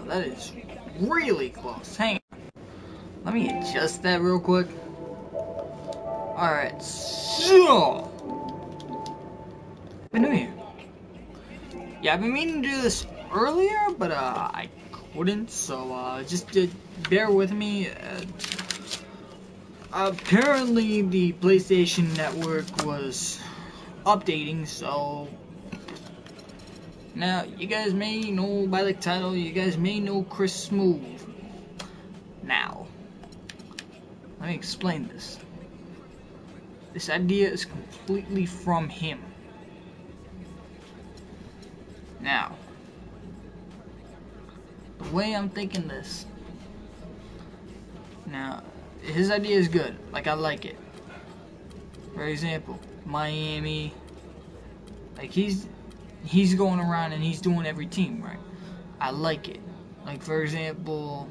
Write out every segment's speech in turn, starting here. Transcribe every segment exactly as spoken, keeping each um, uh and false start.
that is really close. Hang on. Let me adjust that real quick. Alright, so... Happy New Year. Yeah, I've been meaning to do this earlier, but uh, I couldn't, so uh, just uh, bear with me. Uh, apparently, the PlayStation Network was updating, so... Now, you guys may know by the title, you guys may know Chris Smooth. Now, let me explain this. This idea is completely from him. Now, the way I'm thinking this, now, his idea is good, like I like it. For example, Miami, like he's, he's going around and he's doing every team, right? I like it. Like for example,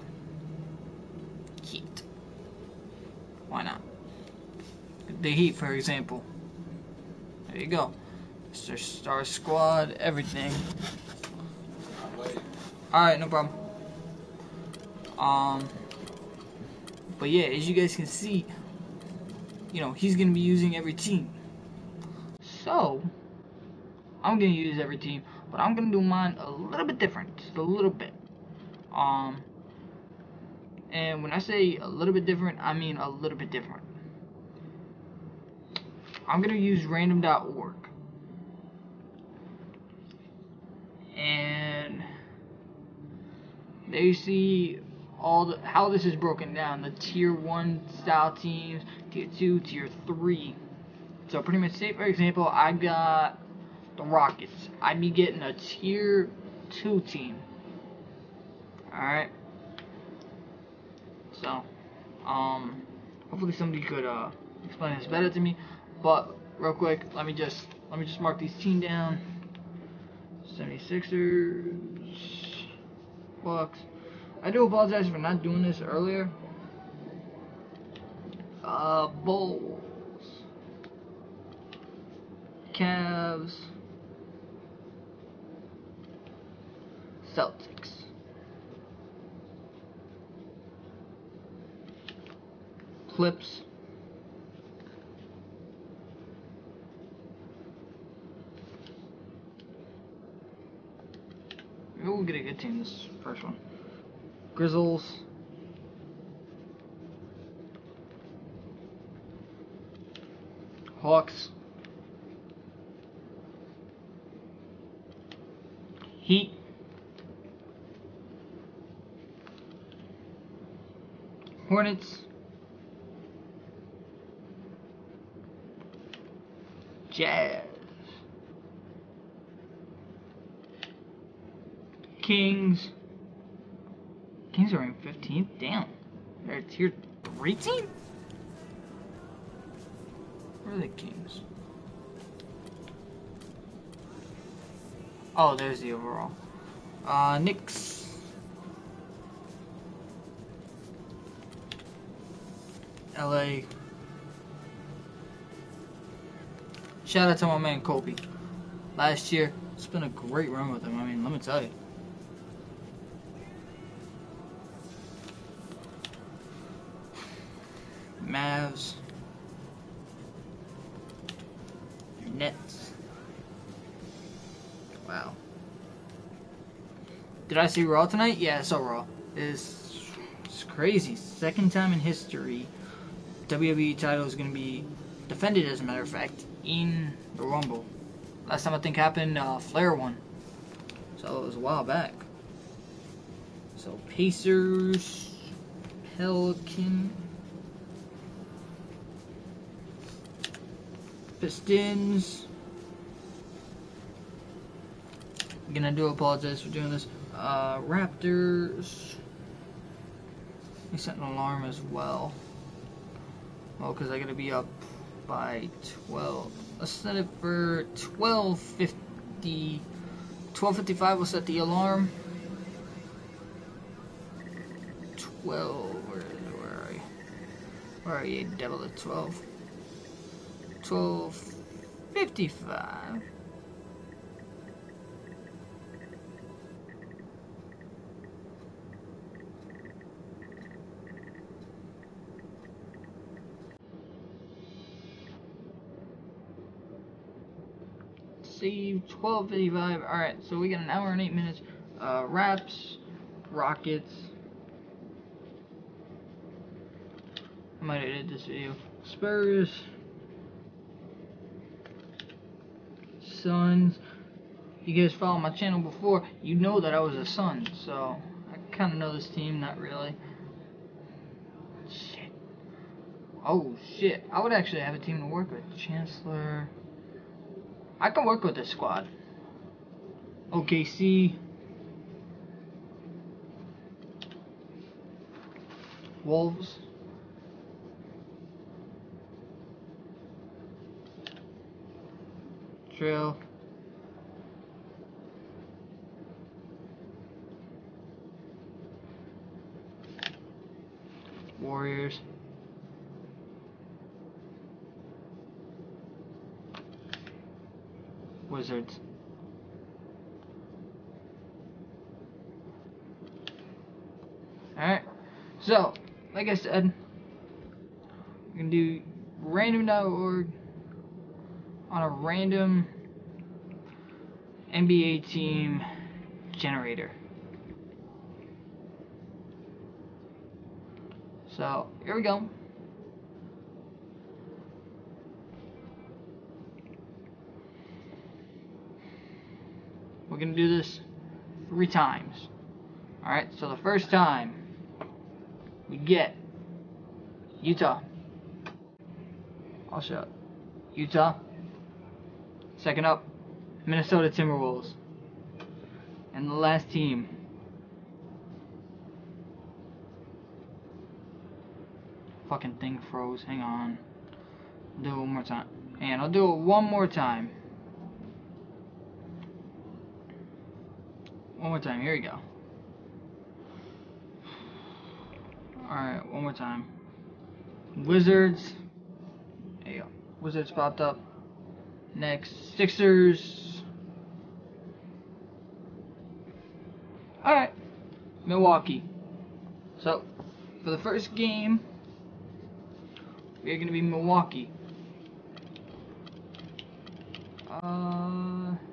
Heat. Why not? The Heat, for example. There you go. It's their star squad, everything. Alright, no problem. Um, but yeah, as you guys can see, you know, he's going to be using every team. So, I'm going to use every team, but I'm going to do mine a little bit different. Just a little bit. Um, and when I say a little bit different, I mean a little bit different. I'm going to use random dot org. And there you see all the, how this is broken down. The tier one style teams, tier two, tier three. So pretty much, say for example, I got the Rockets. I'd be getting a tier two team. Alright. So, um, hopefully somebody could uh, explain this better to me. But real quick, let me just let me just mark these teams down. seventy-sixers, Bucks. I do apologize for not doing this earlier. Uh, Bulls, Cavs, Celtics, Clips, we'll get a good team this first one. Grizzlies, Hawks, Heat, Hornets, Jazz, Kings. Kings are in fifteenth? Damn. They're a tier three team? Where are the Kings? Oh, there's the overall. Uh, Knicks. L A. Shout out to my man Kobe. Last year, it's been a great run with him. I mean, let me tell you. Mavs. Nets. Wow. Did I see Raw tonight? Yeah, I saw Raw. It's, it's crazy. Second time in history, W W E title is going to be defended, as a matter of fact, in the Rumble. Last time I think happened, uh, Flair won. So it was a while back. So Pacers, Pelican, Pistons. Again, I do apologize for doing this. Uh, Raptors. I set an alarm as well. Well, because I gotta be up by twelve. Let's set it for twelve fifty. twelve fifty-five. We'll set the alarm. twelve. Where, where are you? Where are you, devil at twelve? twelve fifty-five. save twelve fifty-five. Alright, so we got an hour and eight minutes. Uh, Raps, Rockets. I might edit this video. Spurs, Suns. You guys follow my channel before, you know that I was a Sun, so I kind of know this team, not really. Shit. Oh shit, I would actually have a team to work with. Chancellor. I can work with this squad. O K C. Wolves. Trail. Warriors. Wizards. Alright, so, like I said, we're going to do random dot org on a random N B A team generator. So, here we go. We're going to do this three times. Alright, so the first time we get Utah. I'll show up. Utah. Second up, Minnesota Timberwolves. And the last team, fucking thing froze. Hang on. I'll do it one more time. And I'll do it one more time. One more time. Here we go. Alright, one more time. Wizards. There you go. Wizards popped up. Next, Sixers. Alright. Milwaukee. So, for the first game, we're going to be Milwaukee. Uh,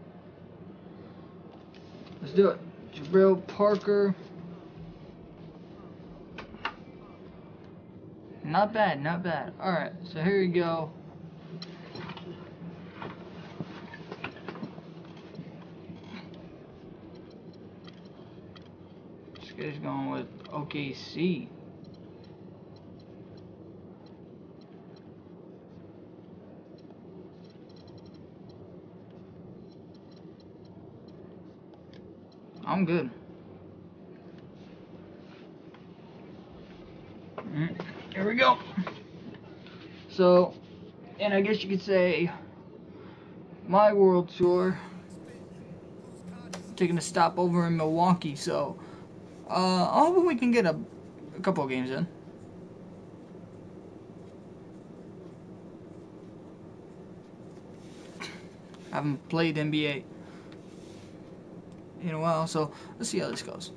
let's do it. Jabril Parker. Not bad, not bad. Alright, so here we go. This guy's going with O K C. I'm good. Mm, here we go. So, and I guess you could say my world tour taking a stop over in Milwaukee. So, uh, I hope we can get a, a couple of games in. I haven't played N B A in a while, so let's see how this goes.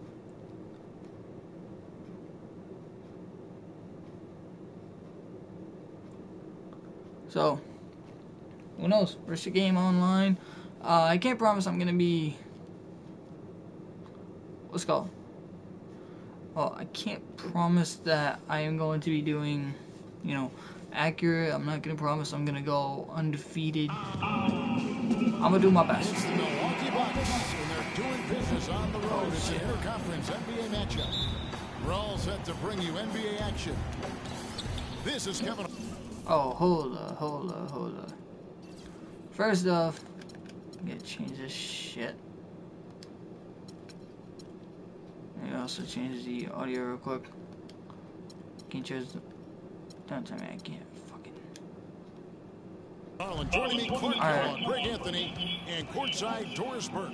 So, who knows? First game online. Uh, I can't promise I'm gonna be. What's it called? Well, I can't promise that I am going to be doing, you know, accurate. I'm not gonna promise I'm gonna go undefeated. I'm gonna do my best. It's the Milwaukee Bucks, and they're doing business on the road. It's an interconference N B A matchup. We're all set to bring you N B A action. This is coming. Oh, hold up, hold up, hold up. First off, I gotta change this shit. Maybe also change the audio real quick. Can't change the. Don't tell me I can't. Fucking. Garland joining me, Clark Right. Greg Anthony, and courtside Doris Burke.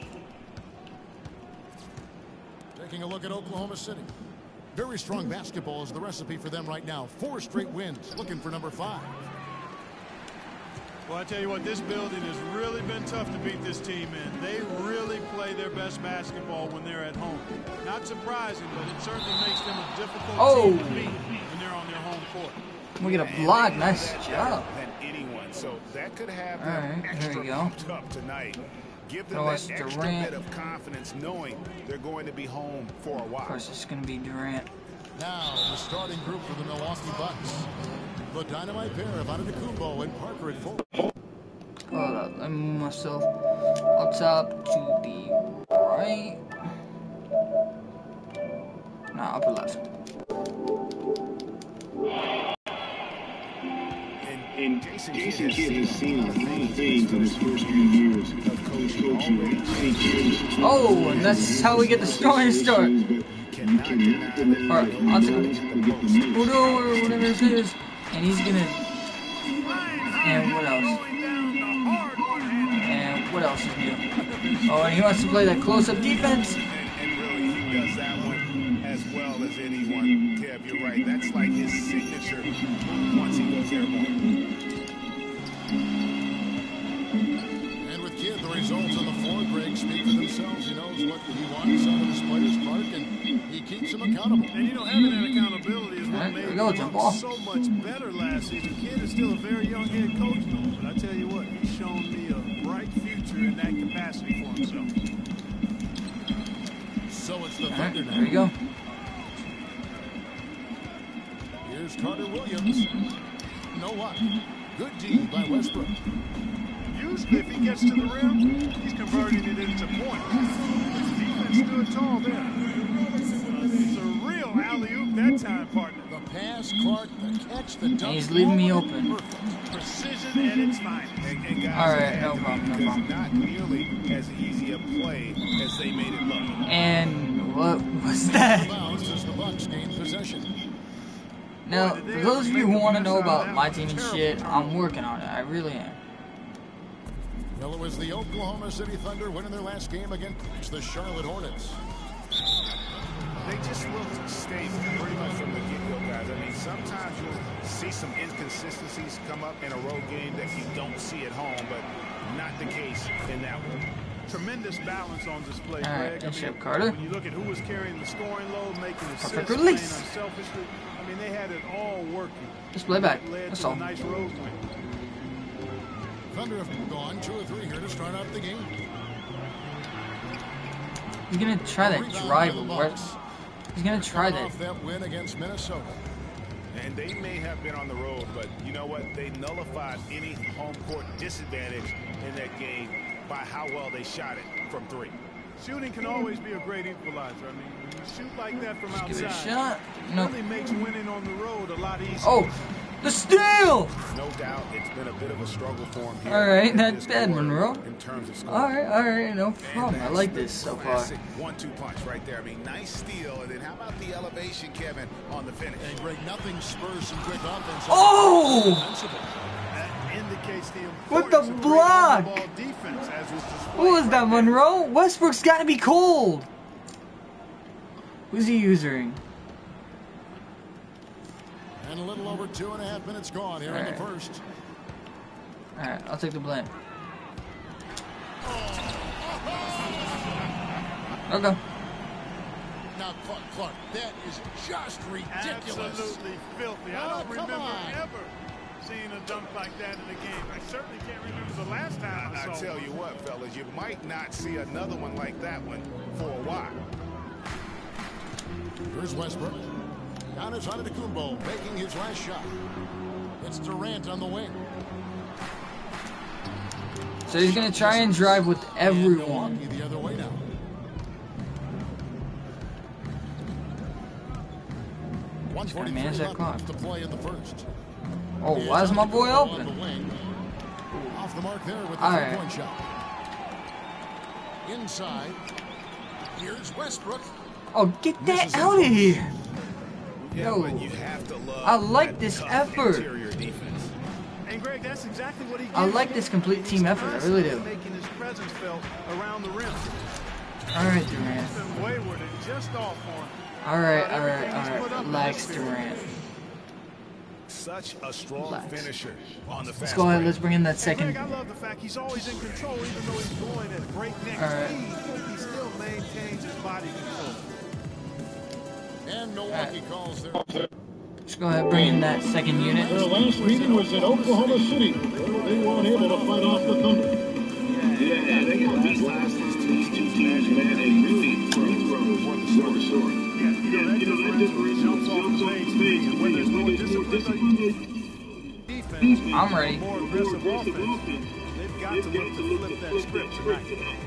Taking a look at Oklahoma City. Very strong basketball is the recipe for them right now. Four straight wins, looking for number five. Well, I tell you what, this building has really been tough to beat this team in. They really play their best basketball when they're at home. Not surprising, but it certainly makes them a difficult Oh. team to beat when they're on their home court. We get a block. Nice job. Than anyone. one. So that could have All them right, extra here we go. pumped up tonight. Give them Oh, that it's extra Durant. bit of confidence knowing they're going to be home for a while. Of course, it's going to be Durant. Now, the starting group for the Milwaukee Bucks. The dynamite pair of Antetokounmpo and Parker at full. Hold up, let me move myself up top to the right. Nah, upper left. And Jason, Jason Kidd has seen a lot of things in his first few years of coaching. Oh, and that's how we get the scoring start. Alright, on to Udo or whatever it is. And he's gonna. And what else? And what else is new? Oh, and he wants to play that close-up defense. And, and really, he does that one as well as anyone. Kev, you're right. That's like his signature once he goes airborne. And with Kidd, the results on the floor, Greg, speak for themselves. He knows what he wants out of his players, Clark, and he keeps them accountable. And you know, having that accountability is what Alright, made here we go, him jump ball. so much better last season. Kidd is still a very young head coach, though. But I tell you what, he's shown me a bright future in that capacity for himself. So it's the Alright, Thunder there we now. go. Here's Carter Williams. No what? Good D by Westbrook. Usually, if he gets to the rim, he's converting it into points. His defense stood tall there. Uh, it's a real alley-oop that time, partner. The pass, Clark, the catch, the dunk. And he's leaving me open. Precision at its finest. And, and guys, All right, it had no to be problem, no because problem. not nearly as easy a play as they made it look. And what was that? Bounce as the Bucks gain possession. Now, for those of you who want to know about my team and shit, I'm working on it. I really am. Well, it was the Oklahoma City Thunder winning their last game against the Charlotte Hornets. They just looked stable pretty much from the get-go, guys. I mean, sometimes you'll see some inconsistencies come up in a road game that you don't see at home, but not the case in that one. Tremendous balance on display, All right, Greg. good I shot, mean, Carter. when you look at who was carrying the scoring load, making assists, Perfect playing release. unselfishly, I mean, they had it all working. Just play back. Led That's to a all. nice road win. Thunder have gone two or three here to start out the game. He's gonna try that Rebound drive. by the Where- Bucks. He's gonna try Coming that. off that win against Minnesota. And they may have been on the road, but you know what? They nullified any home court disadvantage in that game by how well they shot it from three. Shooting can always be a great equalizer. I mean, when you shoot like that from Give it a outside, shot. it No. really makes winning on the road a lot easier. Oh, the steal! No doubt it's been a bit of a struggle for him here. All right, in not this bad, quarter Monroe. In terms of scoring. All right, all right, no And problem. I that's like the this so far. classic one-two punch right there. I mean, nice steal, and then how about the elevation, Kevin, on the finish? And Greg, nothing spurs some quick offense. Oh! Defensively. That indicates the What the importance of great block? on-the-ball defense, as was displayed What was right that, there. Monroe? Westbrook's got to be cold. Who's he using? And a little over two and a half minutes gone here in the All right. first. All right, I'll take the blame. Okay. Now, Clark, Clark, that is just ridiculous. Absolutely filthy. I Oh, don't come remember on. ever seeing a dunk like that in a game. I certainly can't remember the last time I, I saw tell one. you what, fellas, you might not see another one like that one for a while. Here's Westbrook. Giannis Antetokounmpo making his last shot. It's Durant on the wing. So he's gonna try and drive with And everyone. Milwaukee the other way now. one gotta forty-three manage that left clock. to play in the first. Oh, why is my boy On the open? wing. Off the mark there with the All three-point right. shot. Inside. Here's Westbrook. Oh, get that out of here! Yeah, Yo, but you have to love I like that this tough effort. interior defense. And Greg, that's exactly what he gives I like you. this complete team He's effort, I really do. constantly making his presence felt around the rim. All right, Durant. It's been wayward and just off for him. All right, About all right, everything he's all put up right. in Relax, this field. Durant. Such a strong Relax. finisher on the fast Let's go ahead. break. Let's bring in that And second. Greg, I love the fact he's always in control, even though he's going at breakneck All right. speed. He still maintains his body control. And Milwaukee calls their... Let's go ahead and bring in that second unit. Their last meeting was in Oklahoma City, where they weren't able to fight off the Thunder. Yeah, they got these last two teams, man, and really from for the sword. Yeah, you know, that difference jumps off the page. And when there's more discipline defense, I'm ready. more aggressive offense, they've got to look to flip that script tonight.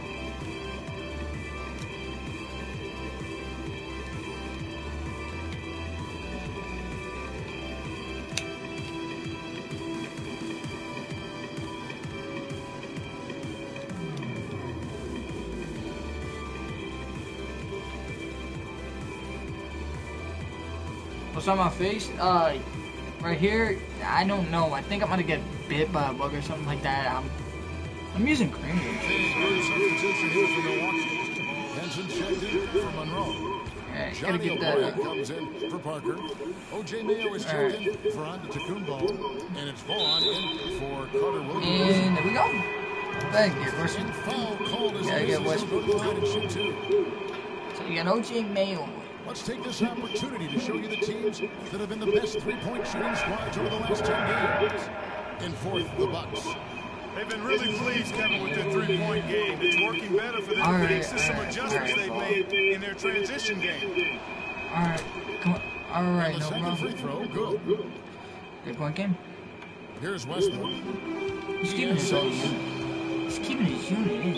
What's on my face? Uh, right here. I don't know. I think I'm gonna get bit by a bug or something like that. I'm, I'm using cream. Substitution here for Milwaukee. Henson checked in for Monroe. Yeah, gotta Johnny get O'Brien that. comes in for Parker. O J Mayo is checked in for Antetokounmpo. And it's Vaughn in for Carter Williams. And there we go. Thank you, Wilson. And foul called as Gotta get Mason Westbrook. go to the line and shoot two. So you got O J Mayo. Let's take this opportunity to show you the teams that have been the best three-point shooting squads over the last ten games. In fourth, the Bucks. They've been really pleased, Kevin, with their three-point game. It's working better for them All thanks right, to some all right, adjustments all right. they've made in their transition game. All right, come on. All right, And the no second free problem. throw, good. Good point game. Here's Westbrook. He's keeping his own unit. He's keeping his unit in.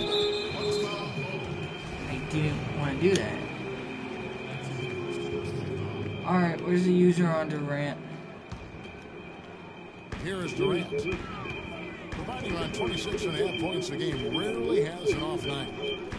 I didn't want to do that. Alright, where's the user on Durant? Here is Durant. Providing around twenty-six and a half points a game, rarely has an off night.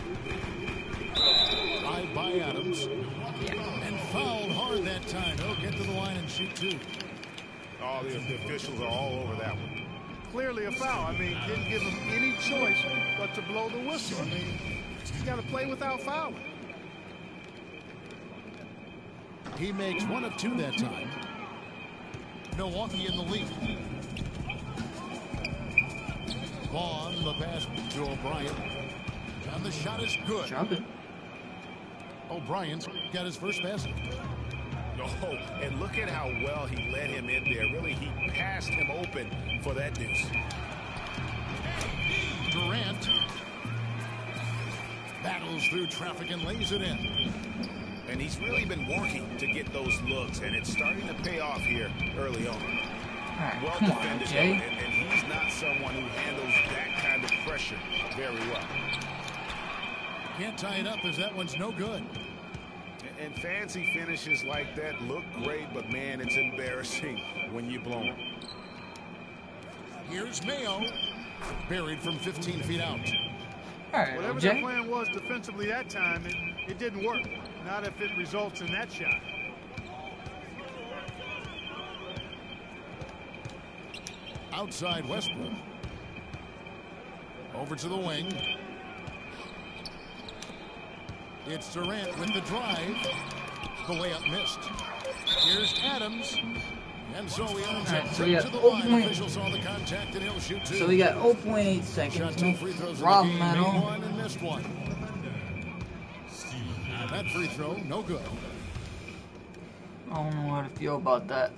Drive by Adams. And fouled hard that time. He'll get to the line and shoot two. All the, the officials are all over that one. Clearly a foul. I mean, didn't give him any choice but to blow the whistle. I mean, you got to play without fouling. He makes one of two that time. Milwaukee in the lead. Vaughn, the pass to O'Brien. And the shot is good. Drop it. O'Brien's got his first basket. Oh, and look at how well he let him in there. Really, he passed him open for that deuce. Durant battles through traffic and lays it in. And he's really been working to get those looks, and it's starting to pay off here early on. Alright, Well come on, defended, though, Jay. and, and he's not someone who handles that kind of pressure very well. Can't tie it up as that one's no good. And fancy finishes like that look great, but man, it's embarrassing when you blow them. Here's Mayo. Buried from fifteen feet out. Alright, Whatever O their J. plan was defensively that time, it, it didn't work. Not if it results in that shot. Outside Westbrook. Over to the wing. It's Durant with the drive. The layup missed. Here's Adams. And so he earns Alright, it so we to got the zero line. point- Official saw the contact and he'll shoot two. So we got zero point eight Shot seconds. two No free throws in the problem game. at Made all. one and missed one. That free throw, no good. I don't know how to feel about that.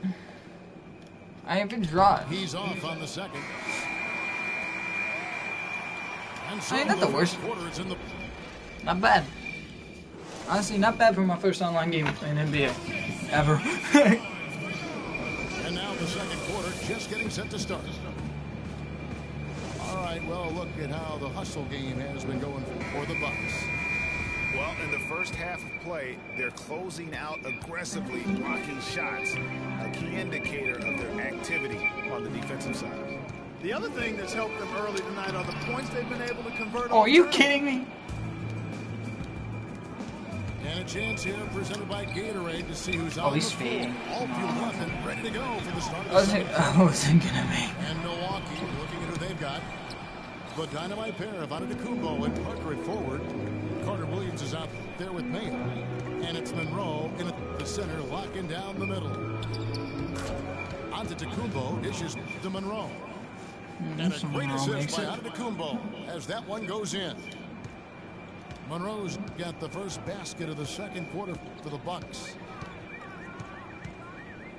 I haven't dropped. He's off on the second. And so I mean, not the worst. quarter is in the Not bad. Honestly, not bad for my first online game in N B A. Ever. And now the second quarter just getting set to start. All right, well, look at how the hustle game has been going for the Bucks. Well, in the first half of play, they're closing out aggressively, blocking shots, a key indicator of their activity on the defensive side. The other thing that's helped them early tonight are the points they've been able to convert. Oh, on are you turnovers. kidding me? And a chance here presented by Gatorade to see who's Oh, on he's the floor. fading. All fueled up and ready to go for the start of I the was, second. I was thinking of me. And Milwaukee looking at who they've got. The dynamite pair of Antetokounmpo and Parker at forward. Carter Williams is out there with Mayo. And it's Monroe in the center, locking down the middle. Antetokounmpo dishes to Monroe. And a great assist by Antetokounmpo as that one goes in. Monroe's got the first basket of the second quarter for the Bucks.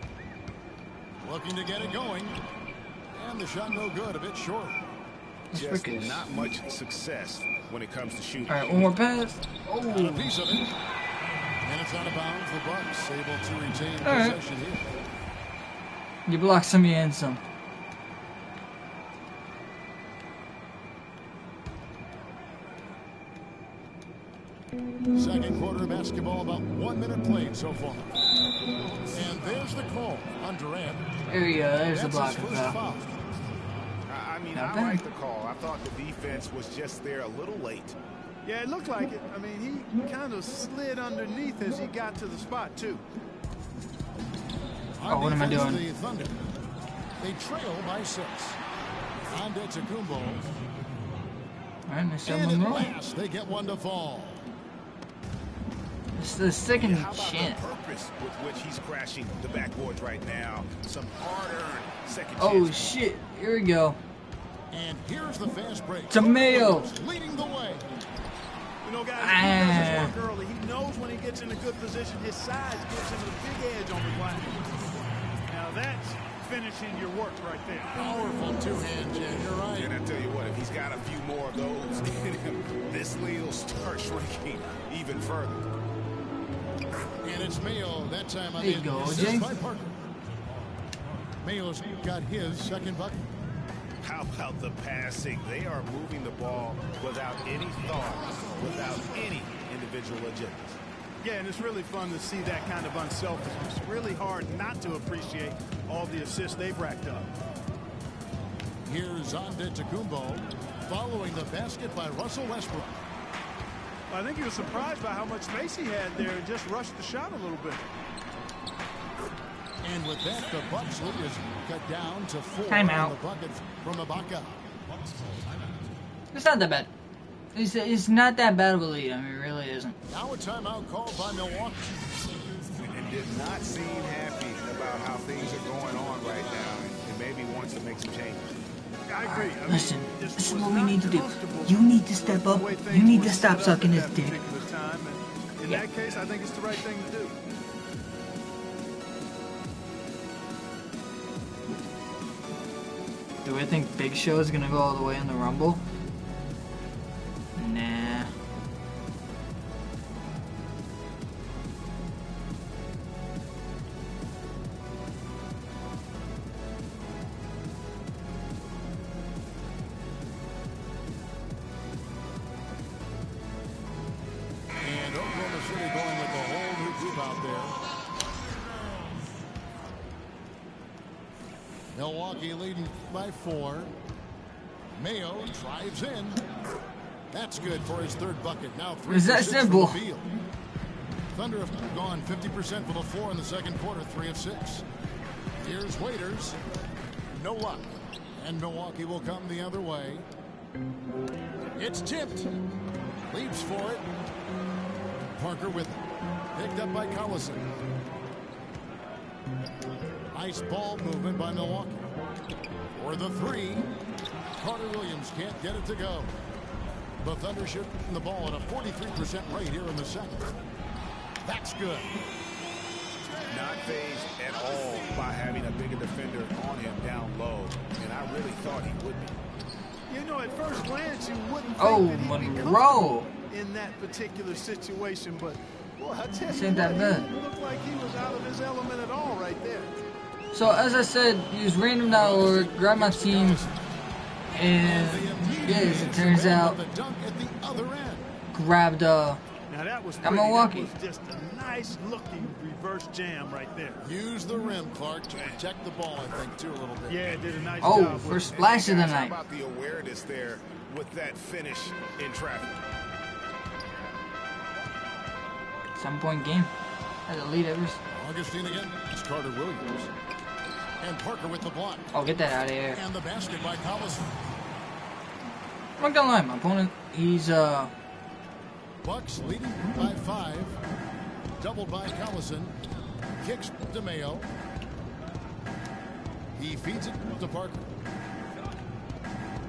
Looking to get it going. And the shot no good, a bit short. Just not much success when it comes to shooting. All right, one more pass. Oh, a piece of it. And it's out of bounds. The Bucks able to retain possession here. You block some, you end some. Second quarter basketball, about one minute played so far. And there's the call on Durant. There you go. There's That's the block. his first foul. I mean, Not I bad. like the call. I thought the defense was just there a little late. Yeah, it looked like it. I mean, he kind of slid underneath as he got to the spot, too. Oh, what am I defense, doing? The Thunder. They trail by six. Antetokounmpo. All right, Mister And at Monroe. last, they get one to fall. It's the second How about chance. the purpose with which he's crashing the backboards right now? Some hard-earned second Oh chance. shit! Here we go. And here's the fast break. Tomato. Leading the way. You know, guys, Ah. he does his work early. He knows when he gets in a good position, his size gives him a big edge on the glass. Now that's finishing your work right there. Powerful two-hand jam. You're right. And I tell you what, if he's got a few more of those in him, this lead will start shrinking even further. And it's Mayo that time on There the you go, assist Jay. by Parker. Mayo's got his second bucket. How about the passing? They are moving the ball without any thought, without any individual agendas. Yeah, and it's really fun to see that kind of unselfishness. Really hard not to appreciate all the assists they've racked up. Here's Antetokounmpo following the basket by Russell Westbrook. I think he was surprised by how much space he had there and just rushed the shot a little bit. And with that, the Bucks lead is cut down to four. Timeout. on The bucket from Ibaka. It's not that bad. It's, it's not that bad of a lead. I mean, it really isn't. Now a timeout called by Milwaukee. And did not seem happy about how things are going on right now, and maybe wants to make some changes. I agree. I mean, Listen, just this is was what we not need to do. comfortable You need to step with up. the way You things need were to stop set up sucking at his that dick. particular time, and in Yeah. that case, I think it's the right thing to do. Do we think Big Show is gonna go all the way in the Rumble? Nah. And Oklahoma City going with a whole new group out there. Milwaukee leading by four. Mayo drives in. That's good for his third bucket. Now three Is for that six from simple? the field. Thunder have gone fifty percent for the floor in the second quarter, three of six. Here's Waiters. No luck. And Milwaukee will come the other way. It's tipped. Leaps for it. Parker with it. Picked up by Collison. Nice ball movement by Milwaukee. For the three. Carter Williams can't get it to go. The Thunder shooting the ball at a forty-three percent rate here in the second. That's good. Not phased at all by having a bigger defender on him down low, and I really thought he would be. You know, at first glance, you wouldn't think Oh, that he'd be Monroe. comfortable in that particular situation, but boy, I tell This you ain't what, that bad. he didn't look like he was out of his element at all right there. So as I said, use random dot org, grab my team, and yes, it turns out The dunk at the other end. grabbed uh Now that was At pretty. Milwaukee. That was just a nice looking reverse jam right there. Use the rim, Clark, to protect the ball, I think, too, a little bit. Yeah, did a nice oh job. with first it. splash of the Guys, how night. about the awareness there with that finish in traffic? Seven point game. That's a lead ever. Augustine again. It's Carter Williams. And Parker with the block. Oh, get that out of here. And the basket by Collison. I'm not gonna lie, my opponent, he's uh Bucks leading by five. Doubled by Collison. Kicks to Mayo. He feeds it to Parker.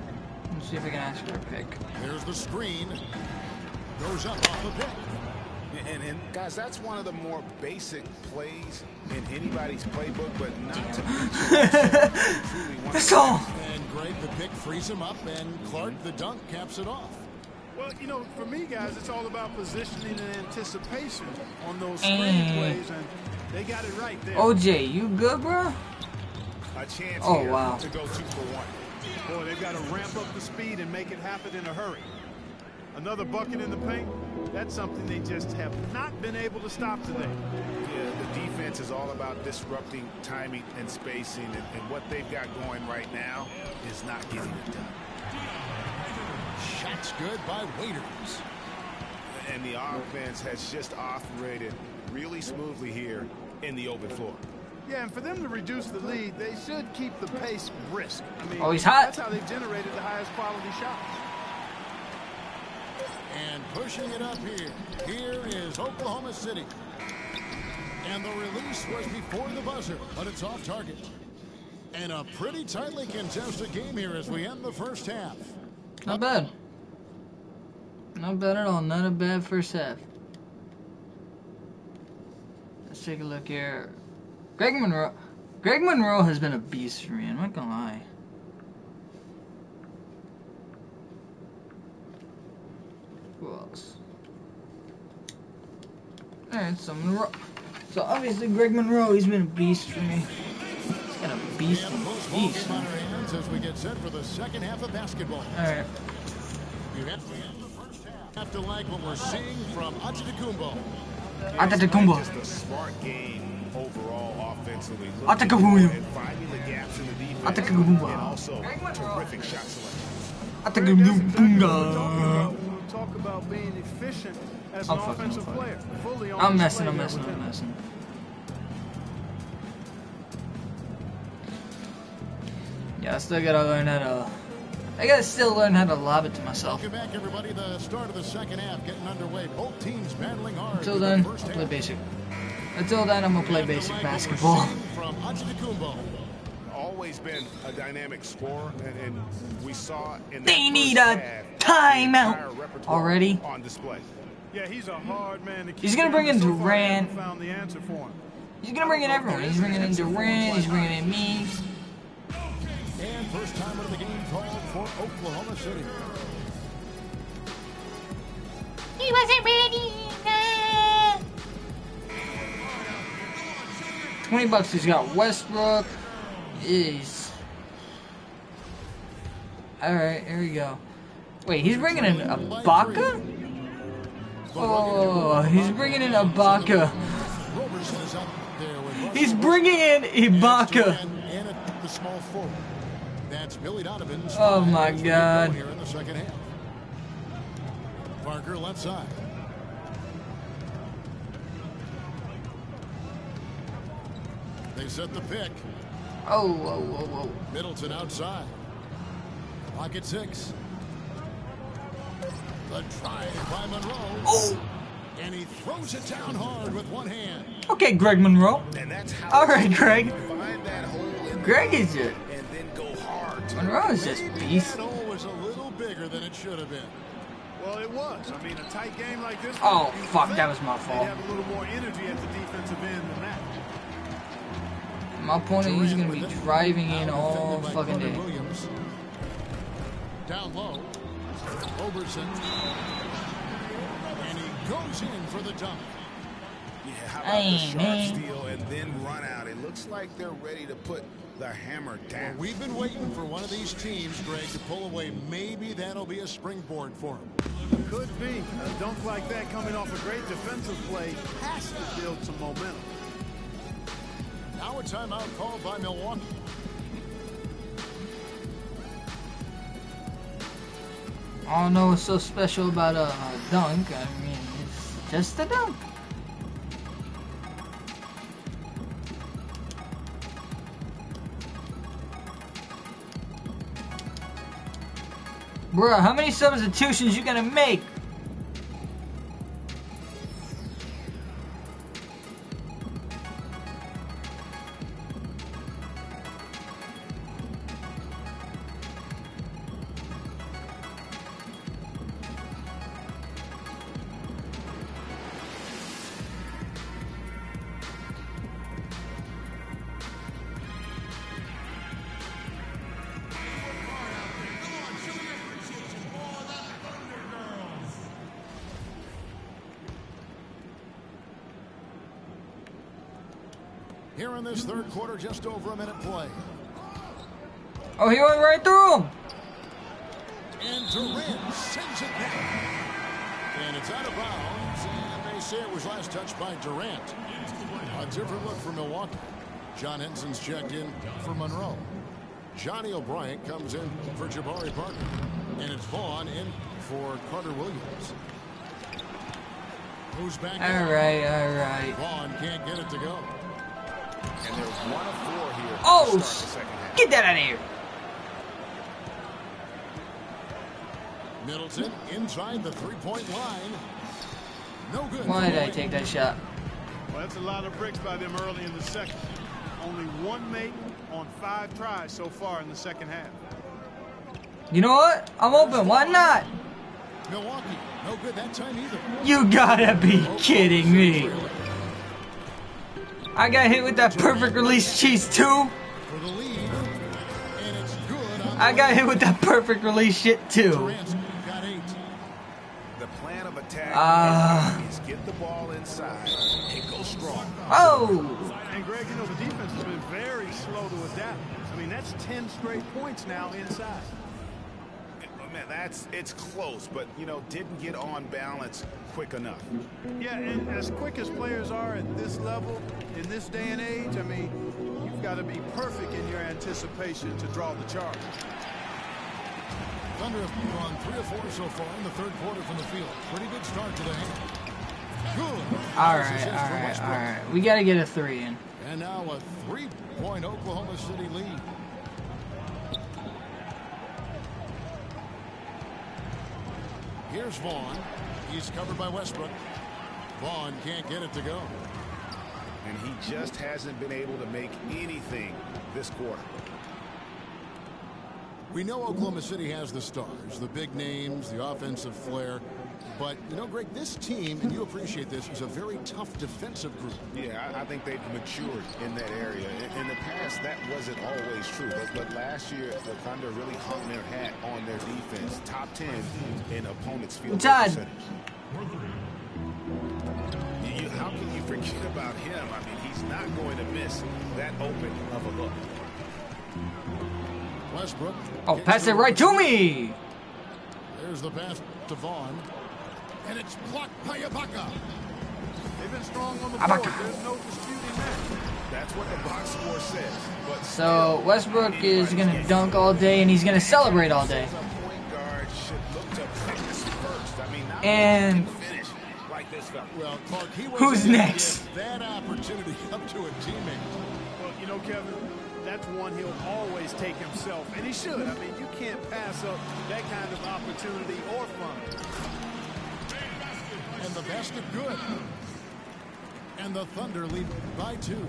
let's see if I can ask for a pick. There's the screen. Goes up off the pick. And, and guys, that's one of the more basic plays in anybody's playbook, but not to mention. That's all. And Greg, the pick frees him up, and Clark, the dunk, caps it off. Well, you know, for me, guys, it's all about positioning and anticipation on those screen Mm. plays, and they got it right there. O J, you good, bro? A chance Oh, here wow. to go two for one. Boy, they've got to ramp up the speed and make it happen in a hurry. Another bucket in the paint, that's something they just have not been able to stop today. Yeah, the defense is all about disrupting timing and spacing, and, and what they've got going right now is not getting it done. Shots good by Waiters. And the offense has just operated really smoothly here in the open floor. Yeah, and for them to reduce the lead, they should keep the pace brisk. I mean, Oh, he's hot. that's how they generated the highest quality shots. And pushing it up here. Here is Oklahoma City. And the release was before the buzzer, but it's off target. And a pretty tightly contested game here as we end the first half. Not bad. Not bad at all. Not a bad first half. Let's take a look here. Greg Monroe. Greg Monroe has been a beast for me. I'm not gonna lie. Who else? Alright, so Monroe. So obviously Greg Monroe, he's been a beast for me. He's been a beast And and most a ball beast. game on our hands as we get set for the second half of basketball. Alright. You have to end the first half. Have to like what we're seeing from Antetokounmpo. Antetokounmpo. Just a smart game overall offensively. Antetokounmpo. And finding the gaps in the defense. Antetokounmpo. And also terrific shot selection. That's exactly what we're talking about Antetokounmpo. when we talk about being efficient as I'm an fucking offensive up. player. Fully on I'm display messing, I'm there messing, with I'm him. messing. Yeah, I still gotta learn how to. I gotta still learn how to lob it to myself. Welcome back, everybody. The start of the second half getting underway. Both teams battling hard. Until through then, the first I'll half. play basic. Until then, I'm gonna play You have to basic like what we're basketball. seeing From Antetokounmpo. Always been a dynamic scorer, and, and we saw in They that need first a half, timeout. the entire repertoire Already? on display. Yeah, he's a hard man to keep. He's gonna bring down, in but so far, they Durant. haven't found the answer for him. He's gonna bring in everyone. He's bringing in Durant. He's bringing in me. And first time of the game called for Oklahoma City. He wasn't ready. Twenty bucks. He's got Westbrook. Is. All right, here we go. Wait, he's bringing in Ibaka? Oh, he's bringing in Ibaka. Roberson is up there with He's bringing in Ibaka. And at the small forward. That's Billy Donovan's. Oh my as we get God. going Here in the second half. Parker left side. They set the pick. Oh, whoa, whoa, whoa. Middleton outside. Pocket six. The drive by Monroe. Oh. And he throws it down hard with one hand. Okay, Greg Monroe. And that's how All right, Greg. find that hole in Greg is it. and then go hard. to Monroe is just Maybe beast. that hole was a little bigger than it should have been. Well, it was. I mean, a tight game like this. Oh, you'd fuck, think that was my they'd fault. have a little more energy at the defensive end than that. My opponent is gonna be driving in Now all defended by fucking Carter day. Williams. Down low. Roberson. And he goes in for the dunk. Yeah, how about Hey, the sharp man. steal and then run out? It looks like they're ready to put the hammer down. We've been waiting for one of these teams, Greg, to pull away. Maybe that'll be a springboard for them. Could be. A dunk like that coming off a great defensive play has to build some momentum. Now a timeout called by Milwaukee. I don't know what's so special about a, a dunk. I mean, it's just a dunk. Bruh, how many substitutions you gonna make? Here in this third quarter, just over a minute play. Oh, he went right through him. And Durant sends it back. And it's out of bounds. And they say it was last touched by Durant. A different look for Milwaukee. John Henson's checked in for Monroe. Johnny O'Brien comes in for Jabari Parker. And it's Vaughn in for Carter Williams. Who's back in? All right, all right. Vaughn can't get it to go. And there's one of four here. Oh, to start the second half. get that out of here. Middleton inside the three-point line. No good. Why did I take that shot? Well, that's a lot of bricks by them early in the second. Only one make on five tries so far in the second half. You know what? I'm open. Why not? Milwaukee, no good that time either. You gotta be kidding me. I got hit with that perfect release cheese too. For the lead, and it's good. On the I got way. hit with that perfect release shit too. Durant's got eight. The plan of attack Ah. is get the ball inside and go strong. Oh. And Greg, you know, the defense has been very slow to adapt. I mean, that's ten straight points now inside. Man, that's it's close, but you know, didn't get on balance quick enough. Yeah, and as quick as players are at this level, in this day and age, I mean, you've got to be perfect in your anticipation to draw the charge. Thunder have gone three or four so far in the third quarter from the field. Pretty good start to the hand. Good. All This right, is all for right, Westbrook. all right. We gotta get a three in. And now a three-point Oklahoma City lead. Here's Vaughn. He's covered by Westbrook. Vaughn can't get it to go. And he just hasn't been able to make anything this quarter. We know Oklahoma City has the stars, the big names, the offensive flair. But, you know, Greg, this team, and you appreciate this, is a very tough defensive group. Yeah, I, I think they've matured in that area. In, in the past, that wasn't always true. But, but last year, the Thunder really hung their hat on their defense. Top ten in opponents' field goal Todd. percentage. You, how can you forget about him? I mean, he's not going to miss that open of a look. Westbrook. Oh, pass it right to me. There's the pass to Vaughn. And it's blocked by Ibaka. They've been strong on the Ibaka. board. There's no disputing that. That's what the box score says. But So Westbrook is gonna dunk all day and he's gonna celebrate all day. A point guard should look to pass first. I mean, not And finish like this guy. Well, Clark, he was Who's able to next? give that opportunity up to a teammate. Well, you know, Kevin, that's one he'll always take himself, and he should. I mean, you can't pass up that kind of opportunity or fun. And the basket good. And the Thunder lead by two.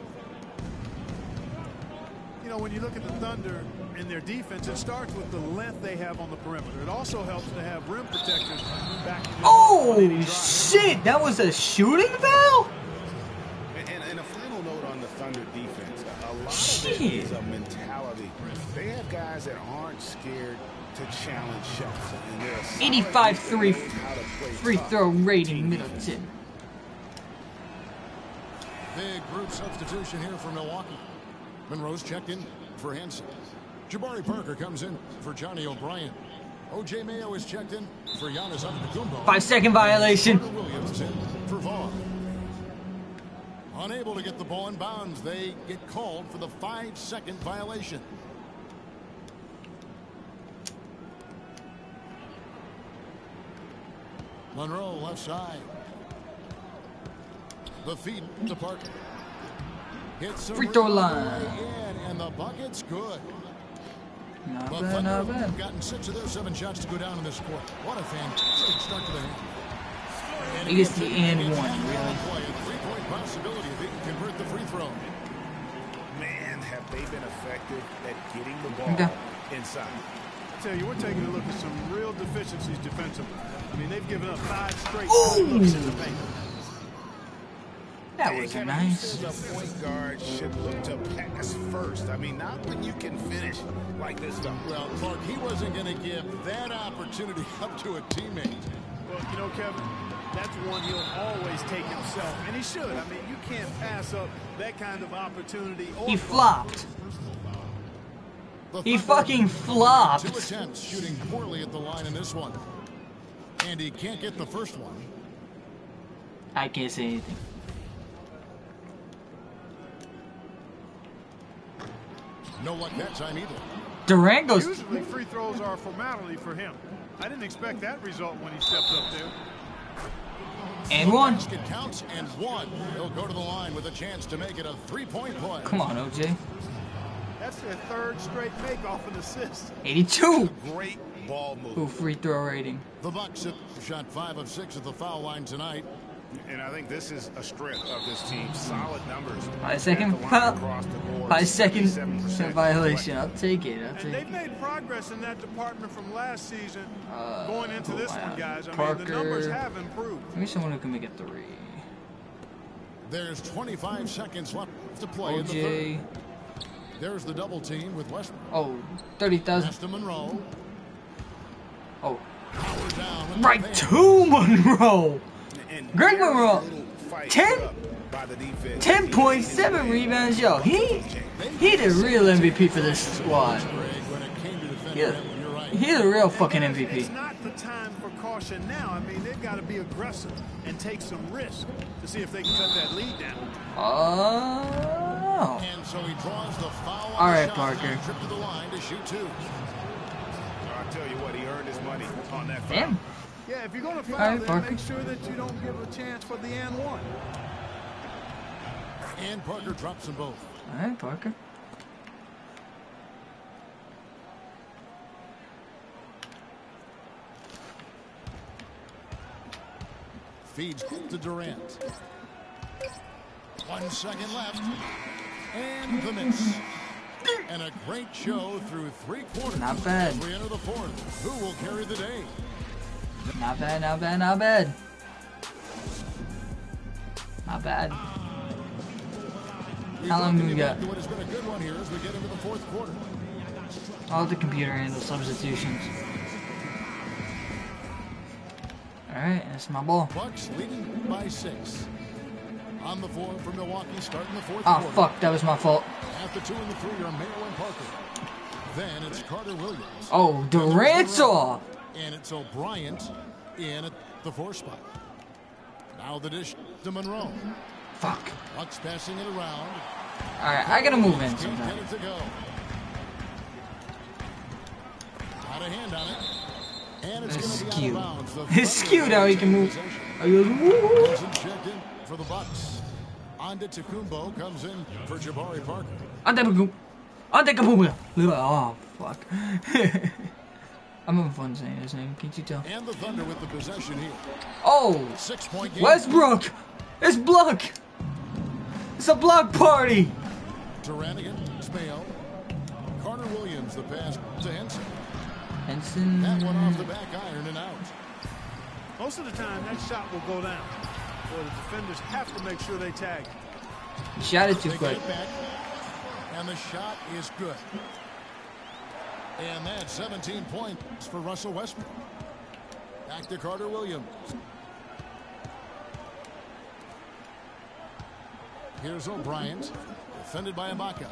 You know, when you look at the Thunder and their defense, it starts with the length they have on the perimeter. It also helps to have rim protectors back in the oh shit, that was a shooting foul? And, and, and a final note on the Thunder defense. A lot Shit. of it is a mentality. They have guys that aren't scared to challenge shots. And they're a solid eighty-five group three that knows how to play free tough throw rating team Middleton. Big group substitution here for Milwaukee. Monroe's checked in for Henson. Jabari Parker comes in for Johnny O'Brien. O J Mayo is checked in for Giannis Antetokounmpo. Five second violation. Carter Williams in for Vaughn. Unable to get the ball in bounds, they get called for the five-second violation. Monroe left side. The feed to Parker. Hits the Free throw rim line. on the way in, and the bucket's good. Not The bad, Thunder not have bad. gotten six of their seven shots to go down in this quarter. What a fantastic start to the hand. And He gets the gets and it's one, back really. on play, a three-point possibility if he can convert the free throw. Man, have they been effective at getting the ball Okay. inside. I tell you, we're taking a look at some real deficiencies defensively. I mean, they've given up five straight Ooh. looks in the paint. That Hey, was Kevin, nice. you said the point guard should look to pass first. I mean, not when you can finish like this guy. Well, Clark, he wasn't going to give that opportunity up to a teammate. Well, you know, Kevin, that's one he'll always take himself, and he should. I mean, you can't pass up that kind of opportunity. He flopped. He fucking flopped. Two attempts shooting poorly at the line in this one. And he can't get the first one. I can't say anything. No luck that time either. Durant goes. Usually free throws are a formality for him. I didn't expect that result when he stepped up there. And one. Basket counts and one. He'll go to the line with a chance to make it a three-point play. Come on, O J. That's their third straight make off an assist. eighty-two. Great ball move. Ooh, free throw rating. The Bucks have shot five of six at the foul line tonight. And I think this is a strength of this team. Solid numbers. Five second At the line foul. across the board, Five second seventy-seven percent violation. I'll take it. I'll And take they've it. made progress in that department from last season. Uh, Going into this wow. one, guys, I Parker. mean, the numbers have improved. Maybe someone who can make a three. There's twenty-five seconds left to play in the third. O J. There's the double team with Westbrook. Oh, thirty thousand. Pass to Monroe. Oh, Power down with the right paint. to Monroe. And Greg very Monroe. little fight ten? put up by the defense. ten point seven rebounds. Yo, he he the real M V P for this squad. Greg, when it came to defending Yeah. him, you're right. He's a real fucking And M V guys, P. It's not the time for caution now. I mean, they've got to be aggressive and take some risk to see if they can cut that lead down. Oh. And so he draws the foul on All the right, shot Parker. and trip to the line to shoot two. I'll tell you what, he earned his money on that foul. Damn. Yeah, if you're going to foul, All right, then Parker. make sure that you don't give a chance for the and one. And Parker drops them both. All right, Parker. Feeds to Durant. One second left. And the miss. And a great show through three quarters. Not bad. As we enter the fourth. Who will carry the day? Not bad, not bad, not bad. Not bad. We've How long do welcomed we you got? back to what has been a good one here as we get into the fourth quarter. I'll let the computer handle substitutions. Alright, that's my ball. Bucks leading by six. On the floor for Milwaukee, starting the fourth Oh, quarter. fuck, that was my fault. At the two and the three are Mayo and Parker. Then it's Carter Williams. Oh, Durant's off. And it's O'Brien in at the four spot. Now the dish to Monroe. Fuck. Bucks passing it around. Alright, I gotta move in Can't sometime. get it to go. Got a hand on it. And it's It's going to be skewed. out of bounds. The It's Thunder skewed how he can move. possession. Oh, he goes, woo. Wilson checked in for the Bucks. Antetokounmpo comes in for Jabari Parker. Antetokounmpo. Antetokounmpo. Oh, fuck. I'm having fun saying his name. Can't you tell? And the Thunder with the possession here. Oh, Six-point game. Westbrook. It's block. It's a block party. Duranigan, Mayo. Carter Williams, the pass to Henson. Henson. That one off the back iron and out. Most of the time, that shot will go down. Or the defenders have to make sure they tag. He shot it too They quick. get it back, and the shot is good. And that's seventeen points for Russell Westbrook. Back to Carter Williams. Here's O'Brien, defended by Ibaka.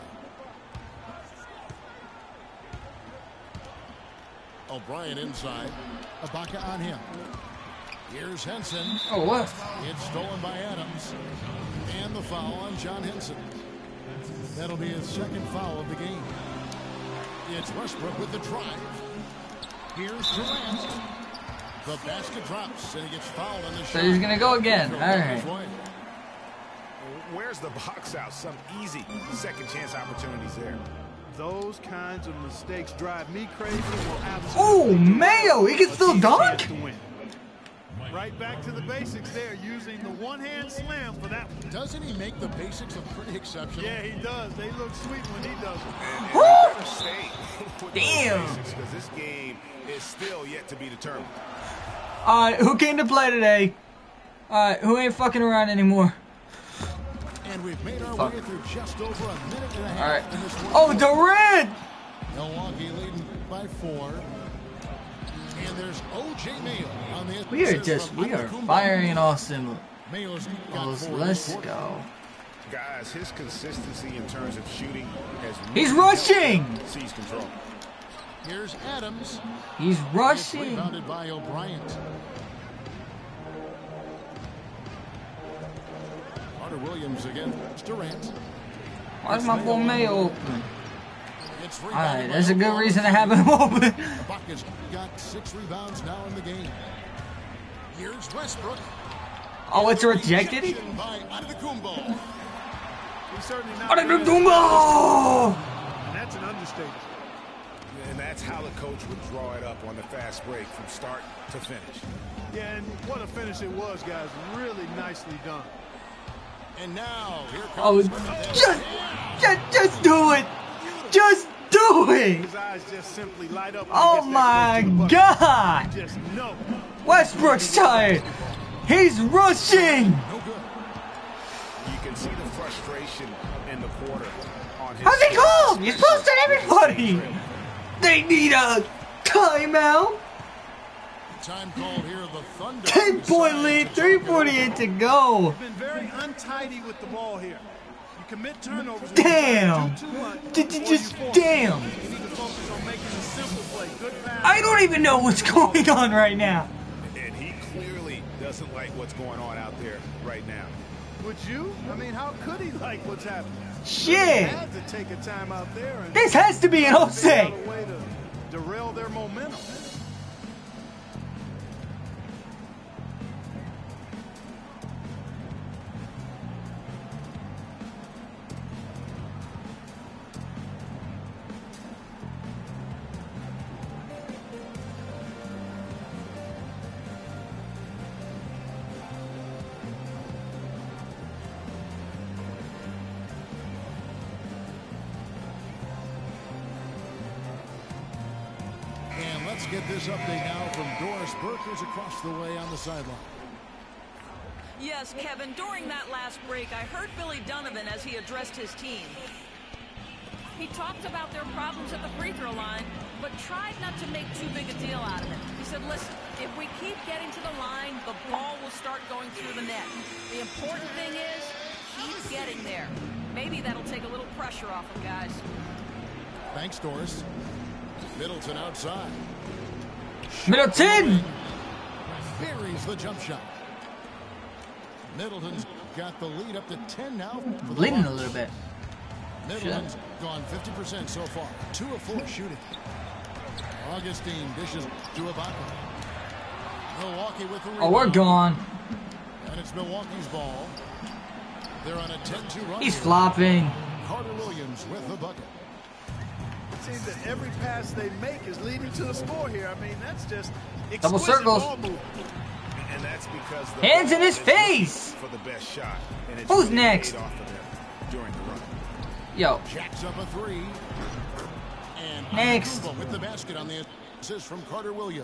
O'Brien inside. Ibaka on him. Here's Henson. Oh, what? It's stolen by Adams. And the foul on John Henson. That'll be his second foul of the game. It's Westbrook with the drive. Here's Durant. The basket drops, and he gets fouled on the shot. So he's gonna go again. All right. Where's the box out? Some easy second chance opportunities there. Those kinds of mistakes drive me crazy. Will Oh, absolutely Mayo. He can still a chance dunk? to win. Right back to the basics there, using the one-hand slam for that one. Doesn't he make the basics look pretty exceptional? Yeah, he does. They look sweet when he does it. And, and Woo! you better stay with Damn. those basics, because this game is still yet to be determined. All right, who came to play today? All right, who ain't fucking around anymore? And we've made our Fuck. way through just over a minute and a half. All right. in this one. Oh, Durant! Milwaukee leading by four. And there's O J Mayo on the We are assist just, from we are Antetokounmpo. firing in all sim- Mayo's got Let's, four let's this quarter. go. Guys, his consistency in terms of shooting has He's really helped rushing! him seize control. Here's Adams. He's It's rushing. rebounded by O'Brien. Carter Williams against Durant. Why's my boy Mayo open? It's Alright, rebounded by that's a good Oklahoma reason to City. have him open. Bucket's got six rebounds now in the game. Here's Westbrook. Oh, it's rejected? Rejection by Antetokounmpo. He's certainly not. Antetokounmpo! And that's an understatement. And that's how the coach would draw it up on the fast break from start to finish. Yeah, and what a finish it was, guys. Really nicely done. And now, here Oh, comes... just, just, just do it! Just do it! His eyes just simply light up. when he Oh gets that my close to the bucket. God! You just know. Westbrook's tired. He's rushing. No good. You can see the frustration in the quarter on his How's he called? You're supposed to everybody. They need a timeout. Time called here, the Thunder. ten point lead, three forty-eight to go. Been very untidy with the ball here. You commit turnovers. Damn. Do too much, J- or j- you Just force. damn. You need to focus on making a simple play. Good pass. I don't even know what's going on right now. And he clearly doesn't like what's going on out there right now. Would you? I mean, how could he like what's happening? Shit. Had to take a time out there and This has to be an figure offside. out a way to derail their momentum. And let's get this update now from Doris Burke, who's across the way on the sideline. Yes, Kevin, during that last break, I heard Billy Donovan as he addressed his team. He talked about their problems at the free throw line, but tried not to make too big a deal out of it. He said, listen, if we keep getting to the line, the ball will start going through the net. The important thing is, keep getting there. Maybe that'll take a little pressure off them, guys. Thanks, Doris. Middleton outside. Middleton. Buries the jump shot. Middleton's got the lead up to ten now. For the Bleeding a Bucks. little bit. Middleton's gone fifty percent so far. Two of four shooting. Augustine dishes to Ibaka. Milwaukee with the rebound. Oh, we're gone. And it's Milwaukee's ball. They're on a ten two run. He's here. flopping. Carter Williams with the bucket. It seems that every pass they make is leading to a score here. I mean, that's just Double exquisite circles. ball movement. And that's because the Hands in ball his is face. looking for the best shot. And it's Who's really next? paid off of them during the run. Yo. Jacks up a three. And Next. Antetokounmpo with the basket on the assist from Carter Williams.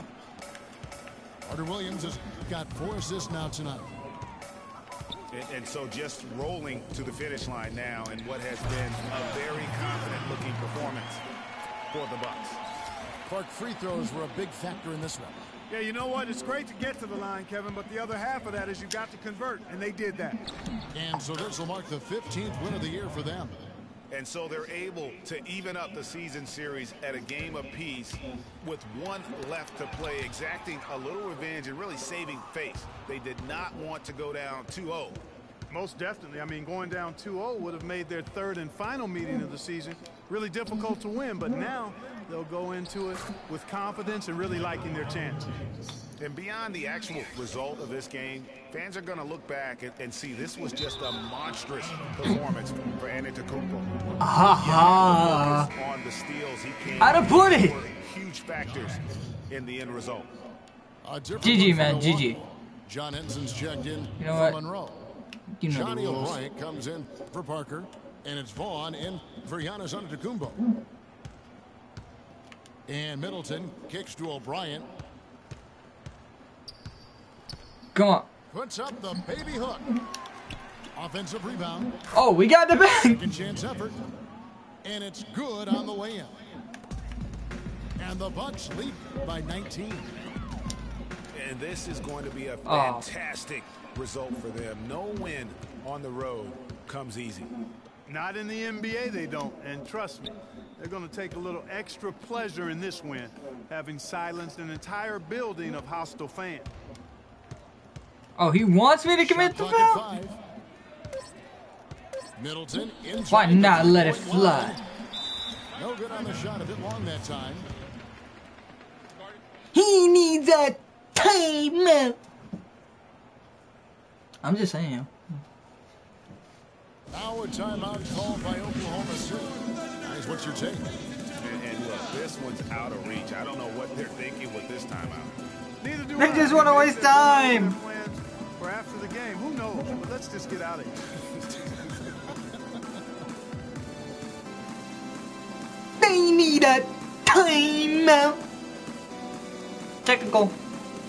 Carter Williams has got four assists now tonight. And, and so just rolling to the finish line now in what has been a very confident looking performance for the Bucks. Clark, free throws were a big factor in this one. Yeah, you know what? It's great to get to the line, Kevin, but the other half of that is you got to convert, and they did that. And so this will mark the fifteenth win of the year for them. And so they're able to even up the season series at a game apiece with one left to play, exacting a little revenge and really saving face. They did not want to go down two oh. Most definitely. I mean, going down two oh would have made their third and final meeting of the season really difficult to win, but now they'll go into it with confidence and really liking their chances. And beyond the actual result of this game, fans are going to look back and, and see this was just a monstrous performance for Antetokounmpo. Ha ha. On the steals he came. How'd I put it? were Huge factors in the end result. A different G G, look for man, Milwaukee. G G. John Ensign's checked in You know for what? Monroe. You know the Johnny rules. O'Brien comes in for Parker, and it's Vaughn in for Giannis Antetokounmpo. And Middleton kicks to O'Brien. Come on. Puts up the baby hook. Offensive rebound. Oh, we got the back. Second chance effort. And it's good on the way in. And the Bucks lead by nineteen. And this is going to be a Oh. fantastic result for them. No win on the road comes easy. Not in the N B A, they don't. And trust me, they're going to take a little extra pleasure in this win, having silenced an entire building of hostile fans. Oh, he wants me to commit the Shot clock foul? at five. Middleton in. Why not let it three-point fly? line. No good on the shot, a bit long that time. He needs a timeout. I'm just saying. Now a timeout called by Oklahoma City. Guys, what's your take? And, and look, this one's out of reach. I don't know what they're thinking with this timeout. Neither do They I. just wanna Maybe waste they're planning time. their plans for after the game. Who knows? But let's just get out of here. They need a timeout. Technical.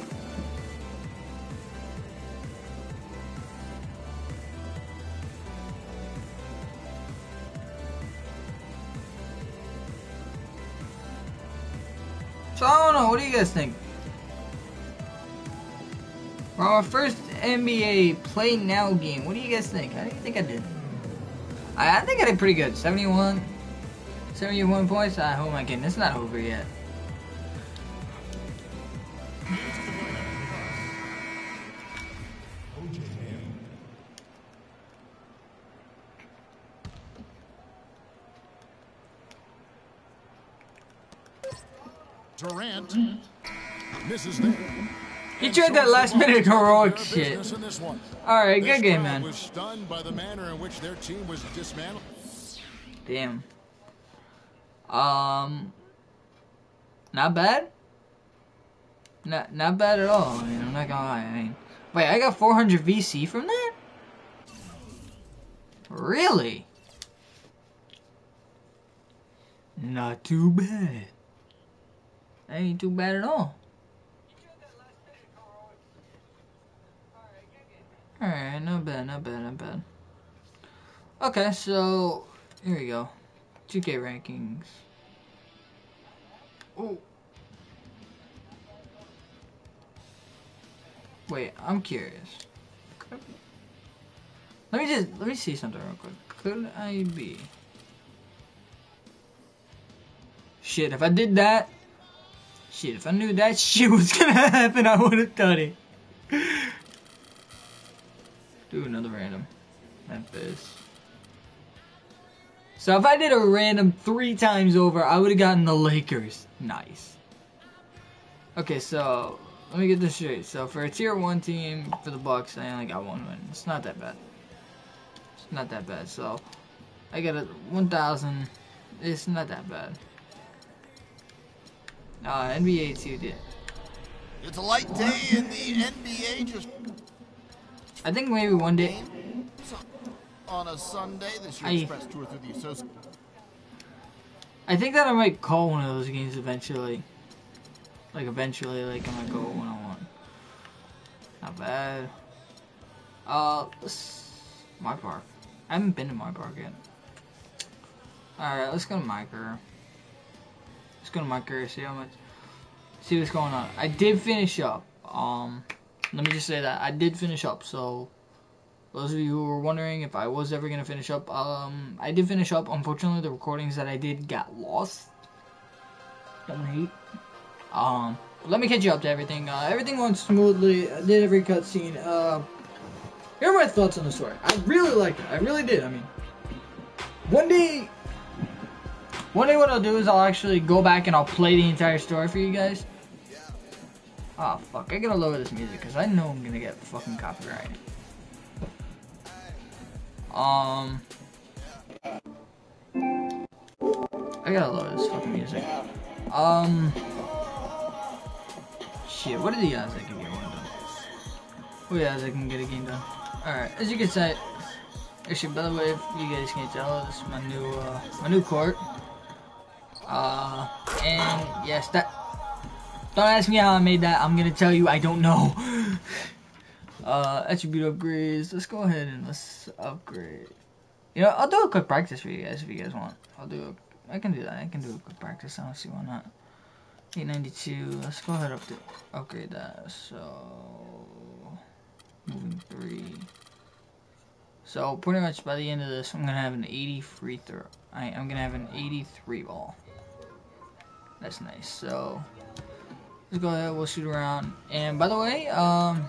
So I don't know. What do you guys think? For our first N B A Play Now game, what do you guys think? How do you think I did? I, I think I did pretty good. seventy-one, seventy-one points. I oh my goodness, it's not over yet. Durant misses there. He tried that last minute heroic shit. Business in this one. Alright, This good game, crowd man. was stunned by the manner in which their team was dismantled. Damn. Um. Not bad. Not not bad at all. I mean, I'm not gonna lie. I mean, wait, I got four hundred V C from that? Really? Not too bad. That ain't too bad at all. Alright, not bad, not bad, not bad. Okay, so here we go. two K rankings. Oh. Wait, I'm curious. Let me just let me see something real quick. Could I be? Shit, if I did that, shit, if I knew that shit was gonna happen, I would have done it. Do another random. Memphis. So if I did a random three times over, I would have gotten the Lakers. Nice. Okay, so let me get this straight. So for a tier one team for the Bucks, I only got one win. It's not that bad. It's not that bad. So I got a one thousand. It's not that bad. Uh, N B A two did. It's a light day in the N B A. Just I think maybe one day. on a Sunday, this year I- Express tour through the associate. I think that I might call one of those games eventually. Like eventually, like I might go one on one. Not bad. Uh, let's, my park. I haven't been to my park yet. All right, let's go to my career. Let's go to my career. See how much. See what's going on. I did finish up. Um, let me just say that I did finish up. So, those of you who were wondering if I was ever gonna finish up, um, I did finish up. Unfortunately, the recordings that I did got lost. Don't hate. Um, let me catch you up to everything. Uh, everything went smoothly. I did every cutscene. Uh, here are my thoughts on the story. I really liked it. I really did. I mean, one day, one day what I'll do is I'll actually go back and I'll play the entire story for you guys. Oh fuck! I gotta lower this music because I know I'm gonna get fucking copyright. Um, I gotta lower this fucking music. Um. Shit, what are the odds I can get one done? What are the odds I can get a game done? Alright, as you can see, actually, by the way, if you guys can't tell, this is my new, uh, my new court. Uh, and yes, that, don't ask me how I made that, I'm gonna tell you I don't know. uh, attribute upgrades, let's go ahead and let's upgrade. You know, I'll do a quick practice for you guys if you guys want. I'll do a, I can do that, I can do a quick practice, I don't see why not. eight ninety-two. Let's go ahead up to upgrade that. So moving three. So pretty much by the end of this, I'm gonna have an eighty free throw. I, I'm gonna have an eighty-three ball. That's nice. So let's go ahead. We'll shoot around. And by the way, um,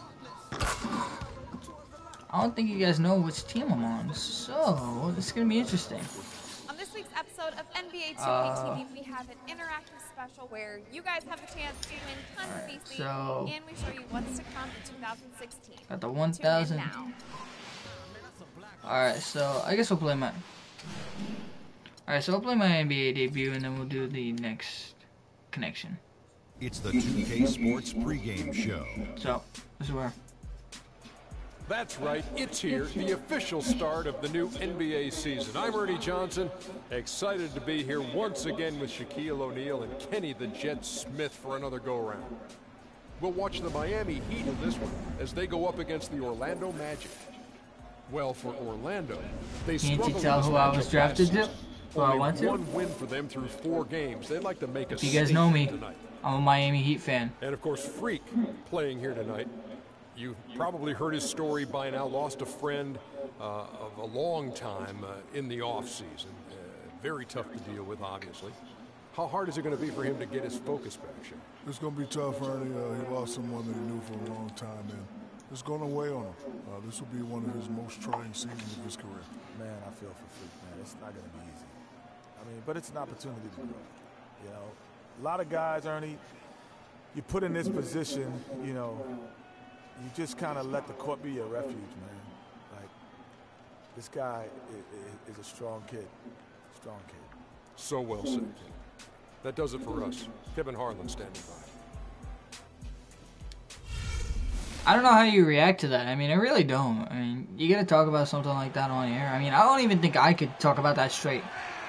I don't think you guys know which team I'm on. So it's gonna be interesting. On this week's episode of N B A two K Uh, T V, we have an interactive special where you guys have a chance to win tons of Alright, V C, so- and we show you what's to come in two thousand sixteen. Got the one Tune in thousand. now. Alright, so I guess we'll play my. Alright, so I'll play my N B A debut and then we'll do the next connection. It's the two K Sports pregame show. So, this is where. That's right, it's here, the official start of the new N B A season. I'm Ernie Johnson, excited to be here once again with Shaquille O'Neal and Kenny the Jet Smith for another go-around. We'll watch the Miami Heat in this one as they go up against the Orlando Magic. Well, for Orlando, they Can't you struggled tell in this who I matchup was drafted last to? season. Who I Only want to? one win for them through four games. They'd like to make a If you guys know me, statement tonight. I'm a Miami Heat fan. And of course, Freak playing here tonight. You've probably heard his story by now. Lost a friend uh, of a long time uh, in the offseason. Uh, very tough to deal with, obviously. How hard is it going to be for him to get his focus back, Shane? It's going to be tough, Ernie. Uh, he lost someone that he knew for a long time, and it's going to weigh on him. Uh, this will be one of his most trying seasons of his career. Man, I feel for Freak, man. It's not going to be easy. I mean, but it's an opportunity to grow. You know, a lot of guys, Ernie, you put in this position, you know, you just kind of let the court be your refuge, man. Like, this guy is, is a strong kid. Strong kid. So well said. That does it for us. Kevin Harlan standing by. I don't know how you react to that. I mean, I really don't. I mean, you gotta talk about something like that on air. I mean, I don't even think I could talk about that straight.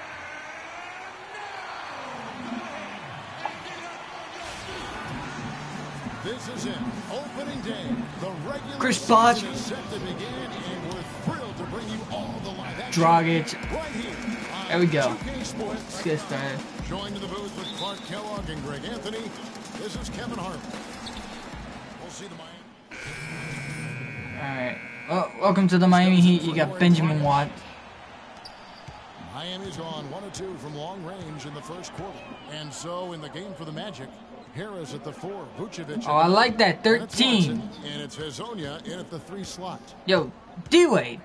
This is it. Opening day. The regular Chris Bosh. season is set to begin, and we're thrilled to bring you all the live action Dragic. right here on There we go. two K Sports. Let's get started. Joined in the booth with Clark Kellogg and Greg Anthony. This is Kevin Harlan. We'll see the Miami. Alright. Well, welcome to the Miami Heat. You got Benjamin Watt. Miami's gone one or two from long range in the first quarter. And so in the game for the Magic, Harris at the four, Vucevic. Oh, I like that. thirteen. And it's Hezonja in at the three slot. Yo, D-Wade.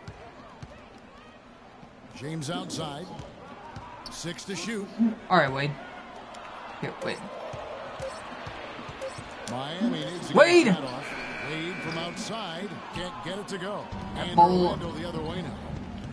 James outside. Six to shoot. Alright, Wade. Here, wait. Miami needs to Wade! get that off. Wade from outside. Can't get it to go. And ball- Orlando the other way now.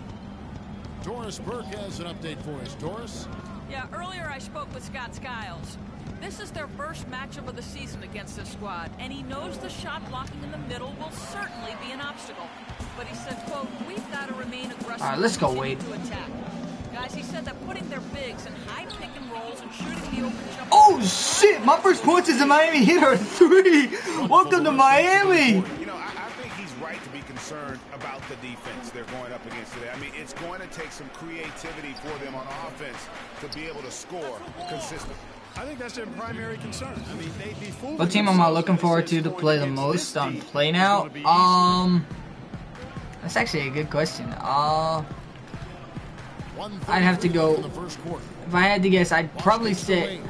Doris Burke has an update for us. Doris? Yeah, earlier I spoke with Scott Skiles. This is their first matchup of the season against this squad, and he knows the shot blocking in the middle will certainly be an obstacle. But he said, quote, we've got to remain aggressive. All right, let's go, and Wade. continue to attack. Guys, he said that putting their bigs in high pick and rolls and shooting the open jump. Oh, shit! My first points is a Miami Heat are three! Welcome to Miami! You know, I, I think he's right to be concerned about the defense they're going up against today. I mean, it's going to take some creativity for them on offense to be able to score consistently. I think that's their primary concern. I mean, they'd be fooling What team am I looking forward to to play the most on Play Now? Um, that's actually a good question. Uh, I'd have to go. In the first quarter. If I had to guess, I'd probably say.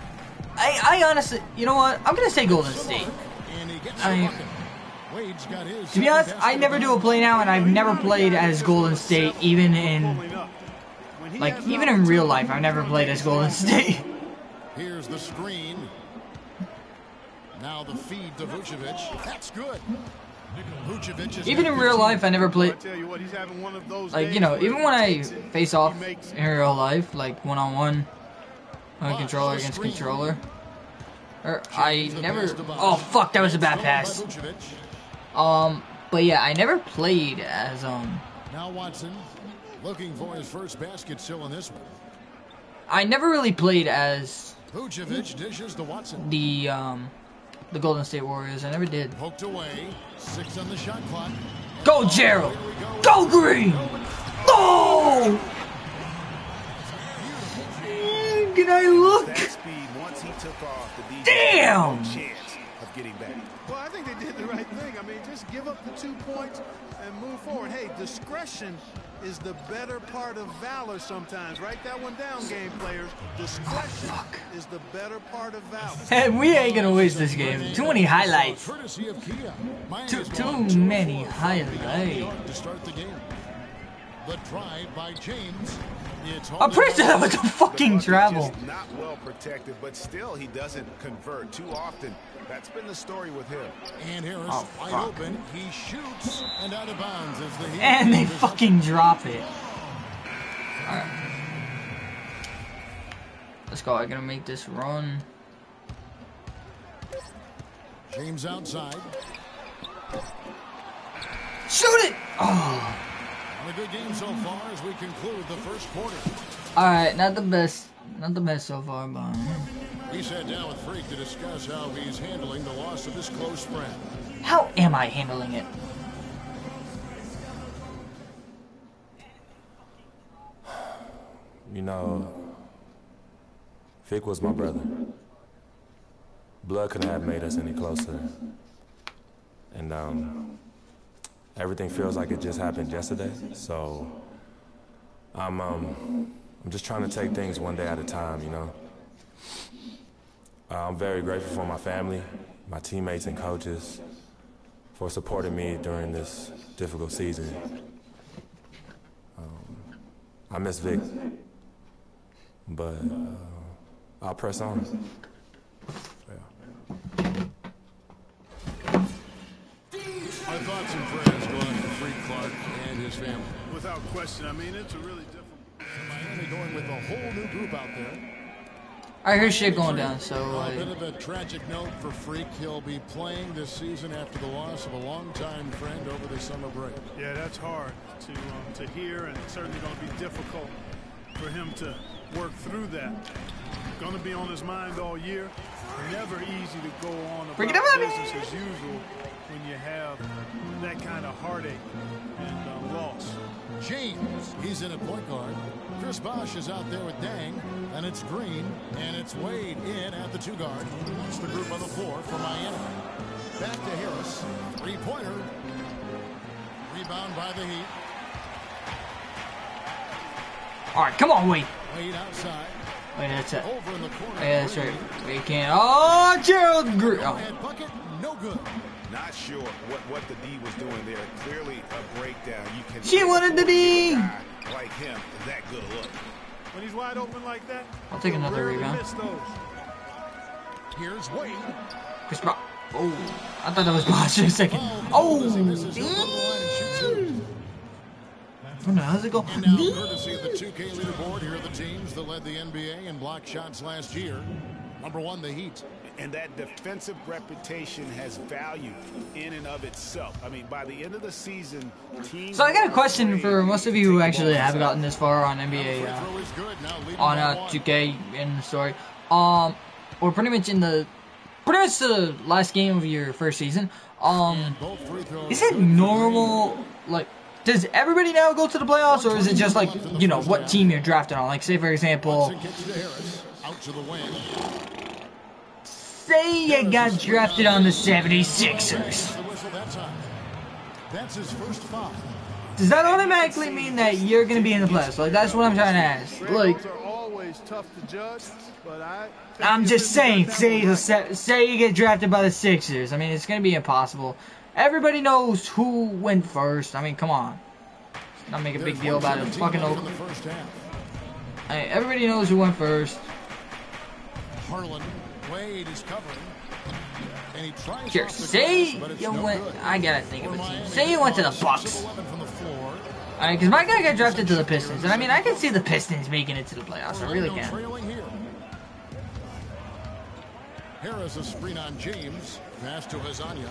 I, I honestly, you know what? I'm gonna say Golden State. And he gets I the mean, bucket. Wade's got his to be honest, second I never do a Play Now, and I've never played as Golden State, even in like even in real life. I've never played as Golden State. Here's the screen. Now the feed to Vucevic. That's good. Vucevic is Even in real life, I never played. I tell you what, he's having one of those Like, days you know, where even he when I takes it, face he off makes in real life, like one on one, on Bosh controller the against screen. controller, or I Change the never. pass to Bosh. Oh fuck, that was a bad It's pass. stolen by Vucevic. Um, but yeah, I never played as um. Now Watson looking for his first basket still in this one. I never really played as Vucevic dishes to Watson. the um, the Golden State Warriors. I never did. Poked away. Six on the shot clock. Go Gerald! Go Green! Go! Mm, Can I look? That speed, once he took off, the D Damn! had no chance of getting back. Well, I think they did the right thing. I mean, just give up the two points and move forward. Hey, discretion is the better part of valor sometimes. Write that one down, game players. Discretion oh, is the better part of valor. Hey, we ain't gonna waste this game. Too many highlights. Too, too many highlights. To start the game. The drive by James. I'm pretty sure that was a fucking travel. Not well protected, but still he doesn't convert too often. That's been the story with him. And Harris oh, wide fuck. open. He shoots and out of bounds as the and they fucking drop it. Alright. Let's go. I'm gonna make this run. James outside. Shoot it! Oh. A good game so far as we conclude the first quarter. Alright, not the best. Not the best so far, but... We sat down with Freak to discuss how he's handling the loss of his close friend. How am I handling it? You know, Vic was my brother. Blood couldn't have made us any closer. And, um... everything feels like it just happened yesterday, so I'm um I'm just trying to take things one day at a time, you know. Uh, I'm very grateful for my family, my teammates and coaches for supporting me during this difficult season. Um, I miss Vic, but uh, I'll press on. My thoughts and prayers go out to Freak Clark and his family. Without question, I mean, it's a really difficult... Miami going with a whole new group out there. I heard shit going down, so... A bit of a tragic note for Freak. He'll be playing this season after the loss of a longtime friend over the summer break. Yeah, that's hard to, um, to hear, and it's certainly going to be difficult for him to work through that. Going to be on his mind all year. Never easy to go on about business as usual when you have that kind of heartache and uh, loss. James, he's in at point guard. Chris Bosh is out there with Dang, and it's Green, and it's Wade in at the two guard. It's the group on the floor for Miami. Back to Harris, three-pointer. Rebound by the Heat. All right, come on, Wade. Wade outside. Wait, that's it. Over in the corner. Yeah, that's right. We can't. Oh, Gerald Green. Oh. Bucket, no good. Not sure what, what the D was doing there. Clearly a breakdown. You can she wanted the D. Like him, that good a look. When he's wide open like that, I'll take another rebound. Here's Wade. Chris Bosh. Oh, I thought that was Bosh for a second. Oh, oh no, how's it go? And now, courtesy of the two K leaderboard, here are the teams that led the N B A in block shots last year. Number one, the Heat. And that defensive reputation has value in and of itself. I mean, by the end of the season, teams... So I got a question for most of you who actually have gotten this far on N B A, uh, on uh, two K in the story. Um, or pretty much in the, pretty much the last game of your first season. Um, is it normal, like, does everybody now go to the playoffs, or is it just like, you know, what team you're drafted on? Like, say for example, say you got drafted on the seventy-sixers. That's his first foul. Does that automatically mean that you're going to be in the playoffs? Like, that's what I'm trying to ask. Like, are always tough to judge, but I I'm just saying, say you, say you get drafted by the Sixers. I mean, it's going to be impossible. Everybody knows who went first. I mean, come on. Not make a big deal about it. Fucking over. Hey, everybody knows who went first. Harlan, Wade is covering. And he tries sure, say you went. I gotta think of a team. Say you went to the Bucks. Alright, because my guy got drafted to the Pistons. And I mean, I can see the Pistons making it to the playoffs. I really can. Harris a screen on James. Pass to Hazania.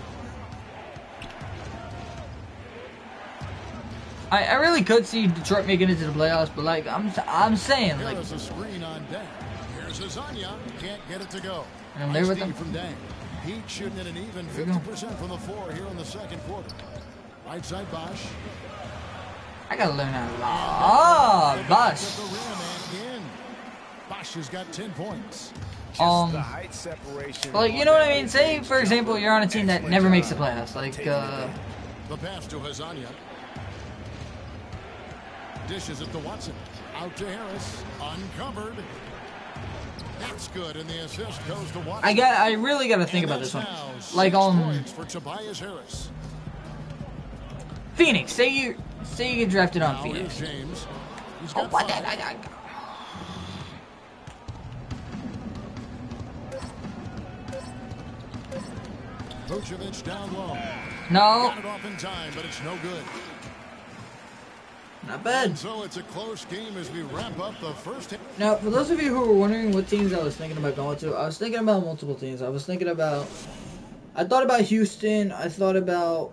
I, I really could see Detroit making it to the playoffs, but like I'm I'm saying like. Here's a screen on Dang. Here's Hazania. Can't get it to go. And I'm there with them. From Dang. Heat shooting at an even fifty percent from the floor here in the second quarter. Right side Bosh. I gotta learn how to. Ah, Bosh. Bosch has got ten points. Um, like, you know what I mean? Say, for example, you're on a team that never makes the playoffs. Like, uh... The pass to Hezonja. Dishes it to Watson. Out to Harris. Uncovered. That's good, and the assist goes to Watson. I got. I really got to think about this one. Like, um... for Tobias Harris. Phoenix. Say you... Say you get drafted on now Phoenix. James. He's Oh, got what? five. I, I, Vucevic down low. No. Got it off in time, but it's no good. Not bad. And so it's a close game as we wrap up the first. Now, for those of you who were wondering what teams I was thinking about going to, I was thinking about multiple teams. I was thinking about... I thought about Houston. I thought about...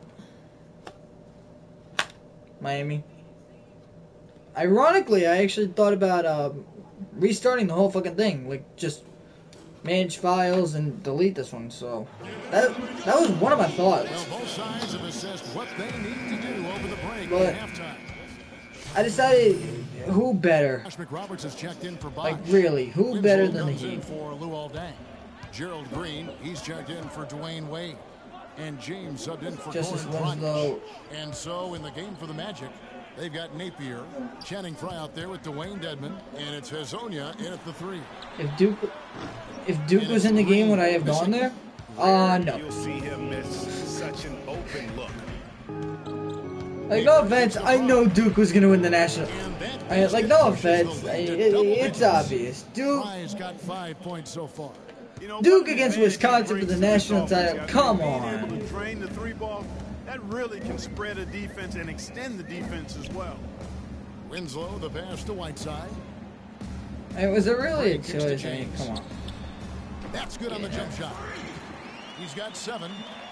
Miami. Ironically, I actually thought about um, restarting the whole fucking thing. Like, just manage files and delete this one. So, that that was one of my thoughts. Well, both sides have assessed what they need to do over the break But at halftime. I decided, who better? Josh McRoberts has checked in for Bosch. Like, really, who Winslow better than the comes in Heat? for Luol Deng. Gerald Green, he's checked in for Dwayne Wade. And James subbed in for Justice Goran Winslow. Dragic. And so in the game for the Magic, they've got Napier, Channing Frye out there with Dwayne Dedmon, and it's Hezonja in at the three. If Duke, if Duke was in the game, would I have gone there? Uh, no. You'll see him miss such an open look. Like, no offense, I know Duke was gonna win the national. I, like, no offense, I, it, it's obvious. Duke, Frye's got five points so far. Duke against Wisconsin for the national title. Come on. To drain the three ball, that really can spread a defense and extend the defense as well. Winslow, the pass to Whiteside. I mean, was it really a choice? I mean, come on. That's good on the jump shot. He's got seven.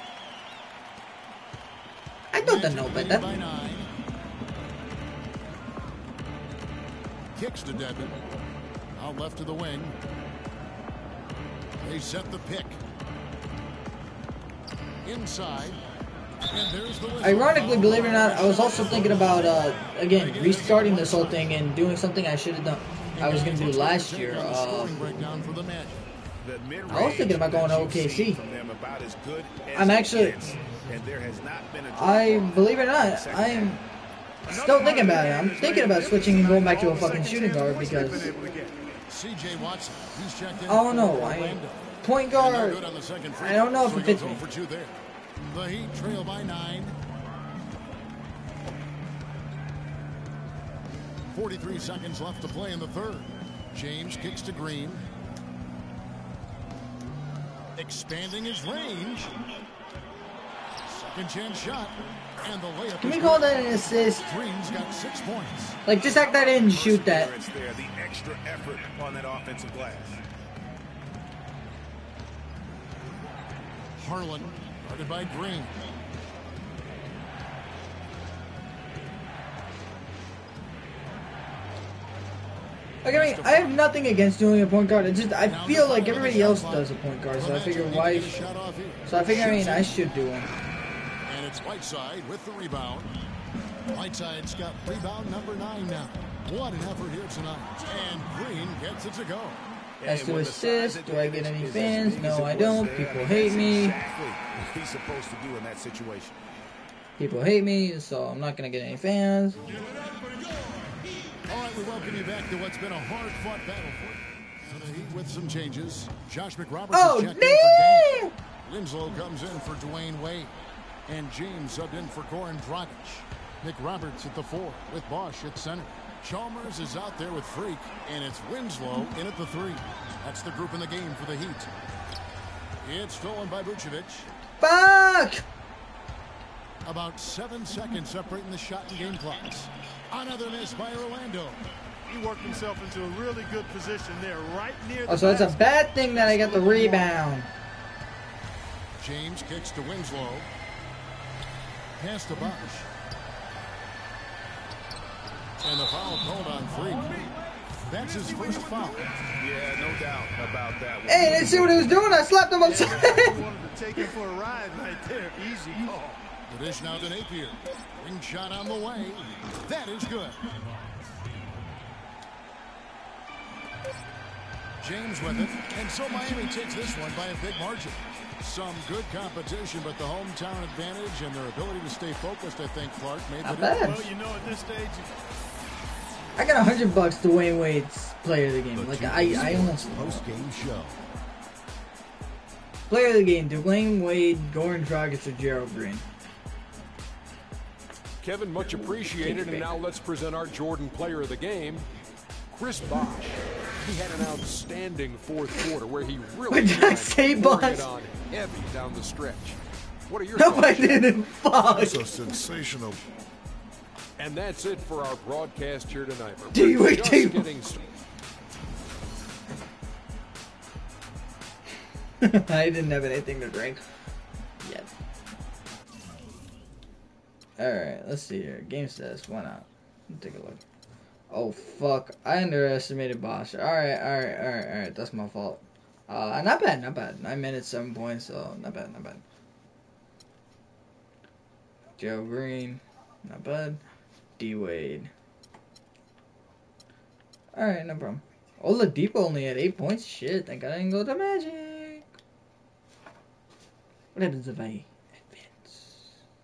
I don't know, but that. By nine. Kicks to Dedmon. Out left to the wing. They set the pick. Inside. And there's the whistle. Ironically, believe it or not, I was also thinking about, uh, again, restarting this whole thing and doing something I should have done. I was going to do last year. Uh, I was thinking about going to O K C. I'm actually, I, believe it or not, I'm still thinking about it. I'm thinking about switching and going back to a fucking shooting guard because, C J Watson, he's checked in I don't know, I, point guard, I don't know if it fits me. The Heat trail by nine. forty-three seconds left to play in the third. James kicks to Green. Expanding his range. Second chance shot. And the layup. Can we call that an assist? Green's got six points. Like, just act that in and shoot that. The extra effort on that offensive glass. Harlan, guarded by Green. Like, I mean, I have nothing against doing a point guard. It's just, I feel like everybody else does a point guard, so I figure why, so I figure, I mean, I should do one. And it's Whiteside with the rebound. Whiteside's got rebound number nine now. What an effort here tonight. And Green gets it to go. As to assist, do I get any fans? No, I don't. People hate me. What he's supposed to do in that situation. People hate me, so I'm not going to get any fans. All right, we welcome you back to what's been a hard-fought battle for the Heat with some changes. Josh McRoberts oh, is checked damn! in for Deng. Winslow comes in for Dwayne Wade. And James subbed in for Goran Dragic. McRoberts at the four with Bosch at center. Chalmers is out there with Freak, and it's Winslow in at the three. That's the group in the game for the Heat. It's stolen by Vucevic. Fuck! About seven seconds separating the shot and game clocks. Another miss by Orlando. He worked himself into a really good position there, right near the Oh, so it's a bad thing that I got the rebound. James kicks to Winslow. Pass to Bosch. And the foul called on Freak. That's his first foul. Yeah, no doubt about that one. Hey, didn't see what he was doing. I slapped him upside. Wanted to take him for a ride right there. Easy call. The dish now to Napier. Ring shot on the way. That is good. James with it. And so Miami takes this one by a big margin. Some good competition, but the hometown advantage and their ability to stay focused, I think, Clark, made the difference. Well, you know, at this stage, I got a hundred bucks to Dwayne Wade's player of the game. The Like two I, K I almost post-game show. player of the game: Dwayne Wade, Goran Dragic, or Gerald Green. Kevin, much appreciated. And now let's present our Jordan player of the game, Chris Bosh. He had an outstanding fourth quarter where he really What did I say, pouring Bosh? it on heavy down the stretch. What are your No, thoughts? I didn't. Fuck. That's a sensational. And that's it for our broadcast here tonight. We're Do you- just do you- getting started. I didn't have anything to drink yet. Alright, let's see here. Game status, why not? Let's take a look. Oh, fuck. I underestimated Bosh. Alright, alright, alright, alright. That's my fault. Uh, not bad, not bad. Nine minutes, seven points, so not bad, not bad. Joe Green, not bad. D Wade. Alright, no problem. Oladipo only had eight points. Shit, thank God I didn't go to Magic. What happens if I advance?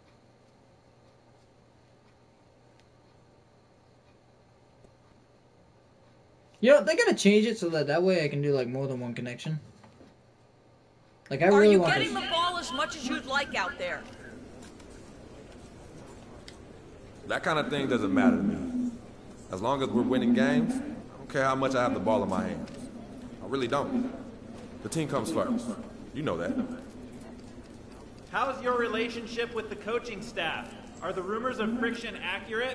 You know, they gotta change it so that that way I can do like more than one connection. Like I Are really you want getting to. the ball as much as you'd like out there? That kind of thing doesn't matter to me. As long as we're winning games, I don't care how much I have the ball in my hands. I really don't. The team comes first. You know that. How's your relationship with the coaching staff? Are the rumors of friction accurate?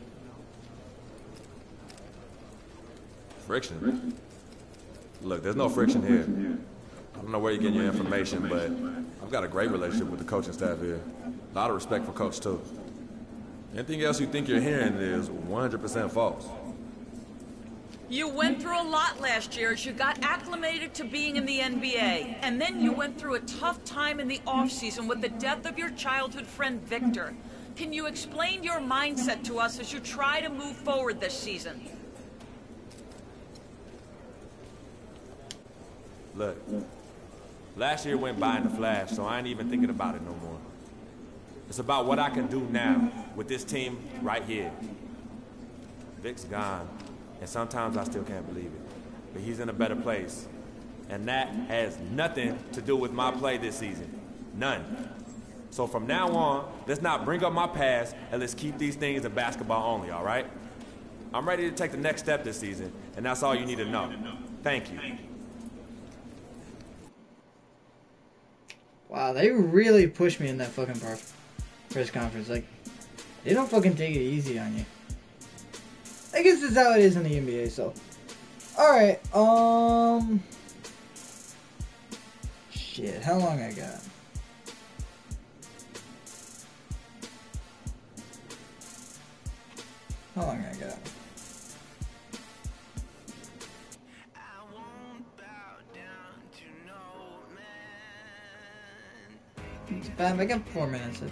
Friction? Look, there's no friction here. I don't know where you're getting your information, but I've got a great relationship with the coaching staff here. A lot of respect for Coach, too. Anything else you think you're hearing is one hundred percent false. You went through a lot last year as you got acclimated to being in the N B A. And then you went through a tough time in the offseason with the death of your childhood friend, Victor. Can you explain your mindset to us as you try to move forward this season? Look, last year went by in a flash, so I ain't even thinking about it no more. It's about what I can do now with this team right here. Vic's gone, and sometimes I still can't believe it. But he's in a better place. And that has nothing to do with my play this season. None. So from now on, let's not bring up my past, and let's keep these things in basketball only, all right? I'm ready to take the next step this season, and that's all you need to know. Thank you. Wow, they really pushed me in that fucking press press conference. Like, they don't fucking take it easy on you. I guess that's how it is in the N B A, so. Alright, um. Shit, how long I got? How long I got? It's bad. I got four minutes.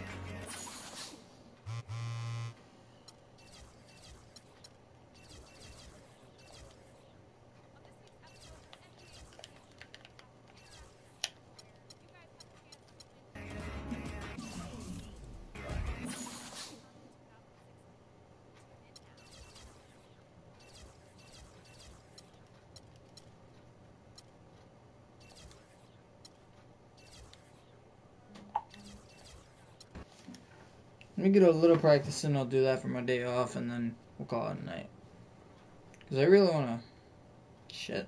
Let me get a little practice and I'll do that for my day off and then we'll call it a night. Because I really want to... Shit.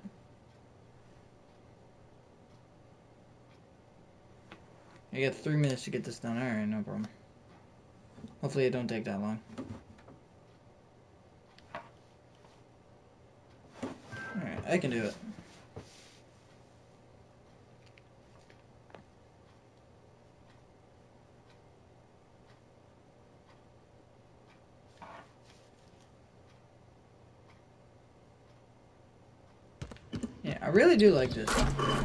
I got three minutes to get this done. Alright, no problem. Hopefully it don't take that long. Alright, I can do it. Yeah, I really do like this.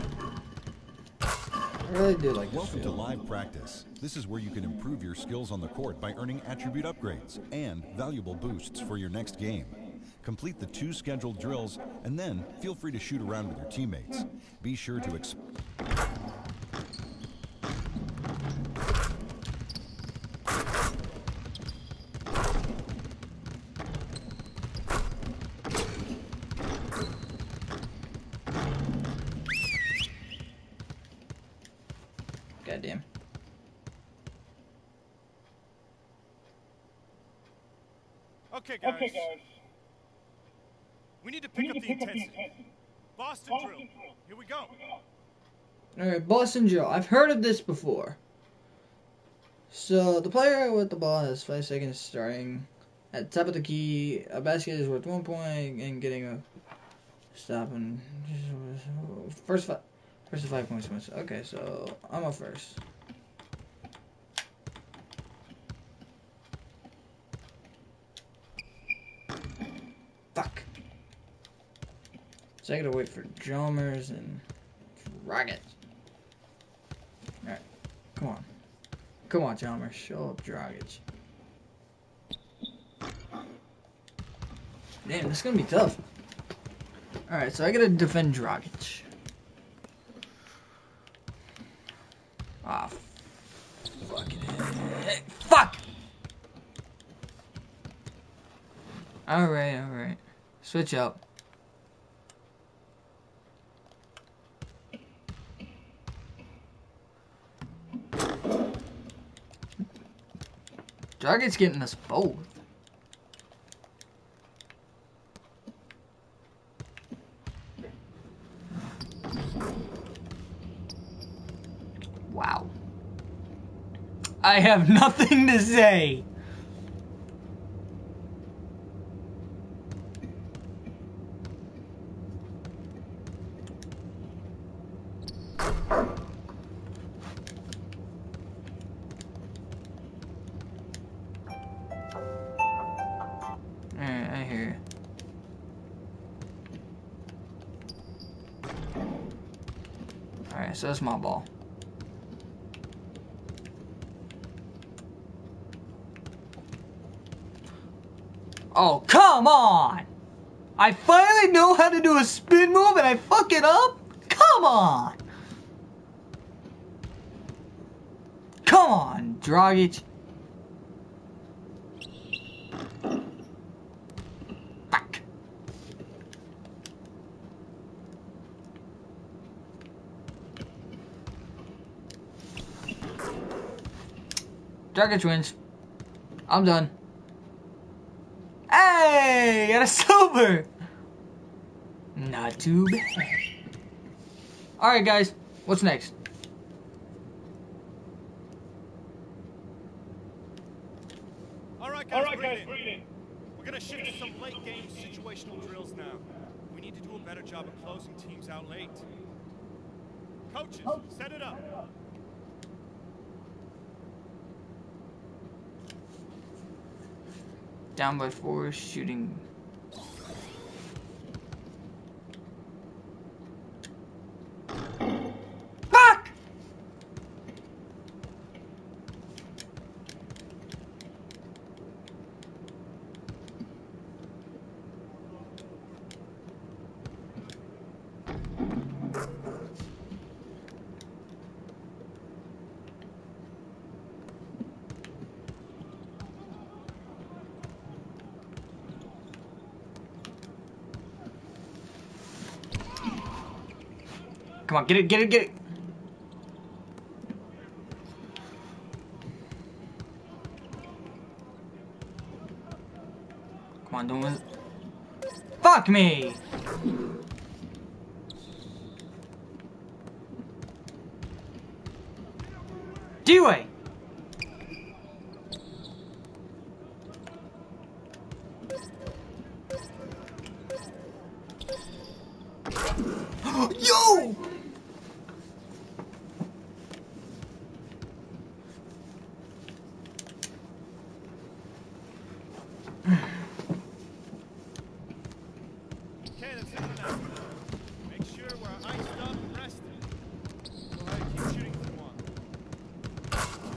I really do like this. Welcome to Live Practice. This is where you can improve your skills on the court by earning attribute upgrades and valuable boosts for your next game. Complete the two scheduled drills, and then feel free to shoot around with your teammates. Be sure to ex- Goddamn. Okay, guys. Okay, guys. We need to pick up the intensity. Boston drill. Here we go. Alright, Boston drill. I've heard of this before. So, the player with the ball has five seconds starting at the top of the key. A basket is worth one point and getting a stop and first five, first to five points wins. Okay, so I'm up first. Fuck. So I gotta wait for Chalmers and Dragic. Alright, come on. Come on, Chalmers. Show up Dragic. Damn, this is gonna be tough. Alright, so I gotta defend Dragic. Ah, fucking hey, fuck! Alright, alright. Switch up. Dragic's getting us both. Wow. I have nothing to say. Alright, I hear you. Alright, so that's my ball. Oh, come on! I finally know how to do a spin move and I fuck it up? Come on! Come on, Dragic. Fuck. Dragic wins. I'm done. Hey, got a silver. Not too bad. Alright, guys. What's next? All right, guys, All right, breathe guys, in. breathe in. We're going to shift to some late game situational drills now. We need to do a better job of closing teams out late. Coaches, set it up. Down by four, shooting. Fuck! Come on, get it, get it, get it. Come on, don't win. Fuck me! D-Way! Yo! Cannons in and out. Make sure we're iced up and rested. Go ahead, keep shooting if you want.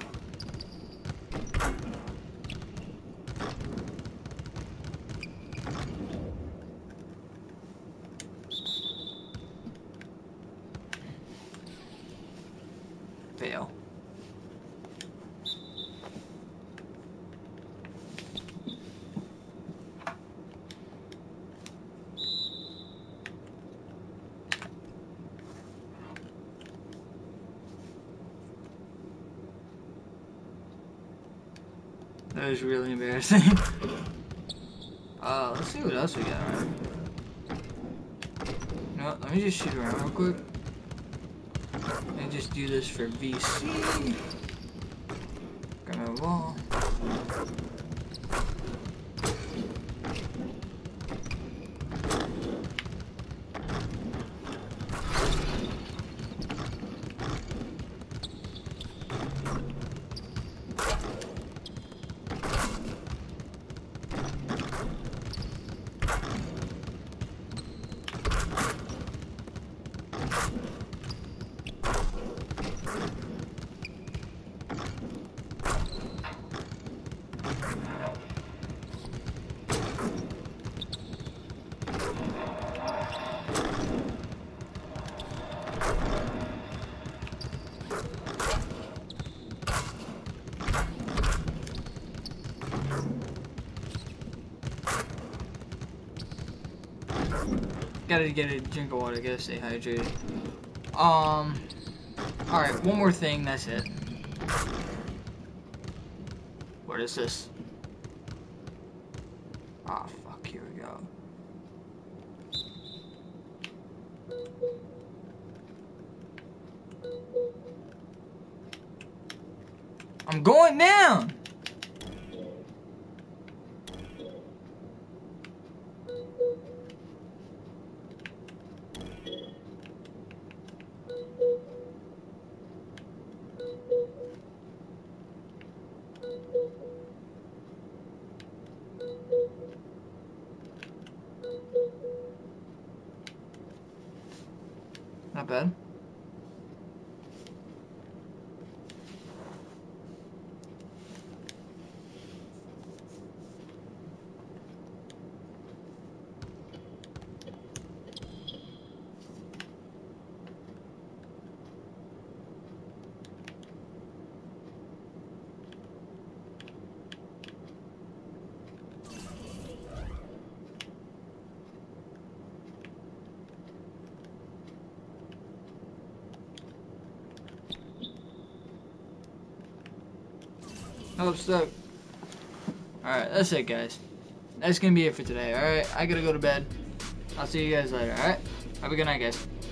That was really embarrassing. Uh, let's see what else we got. Right? No, let me just shoot around real quick. Let me just do this for V C. Grab my wall. Gotta get a drink of water, gotta stay hydrated. Um, alright, one more thing, that's it. What is this? Ah, oh, fuck, here we go. I'm going down! Not bad. Oh, stuck. Alright, that's it, guys. That's gonna be it for today, alright? I gotta go to bed. I'll see you guys later, alright? Have a good night, guys.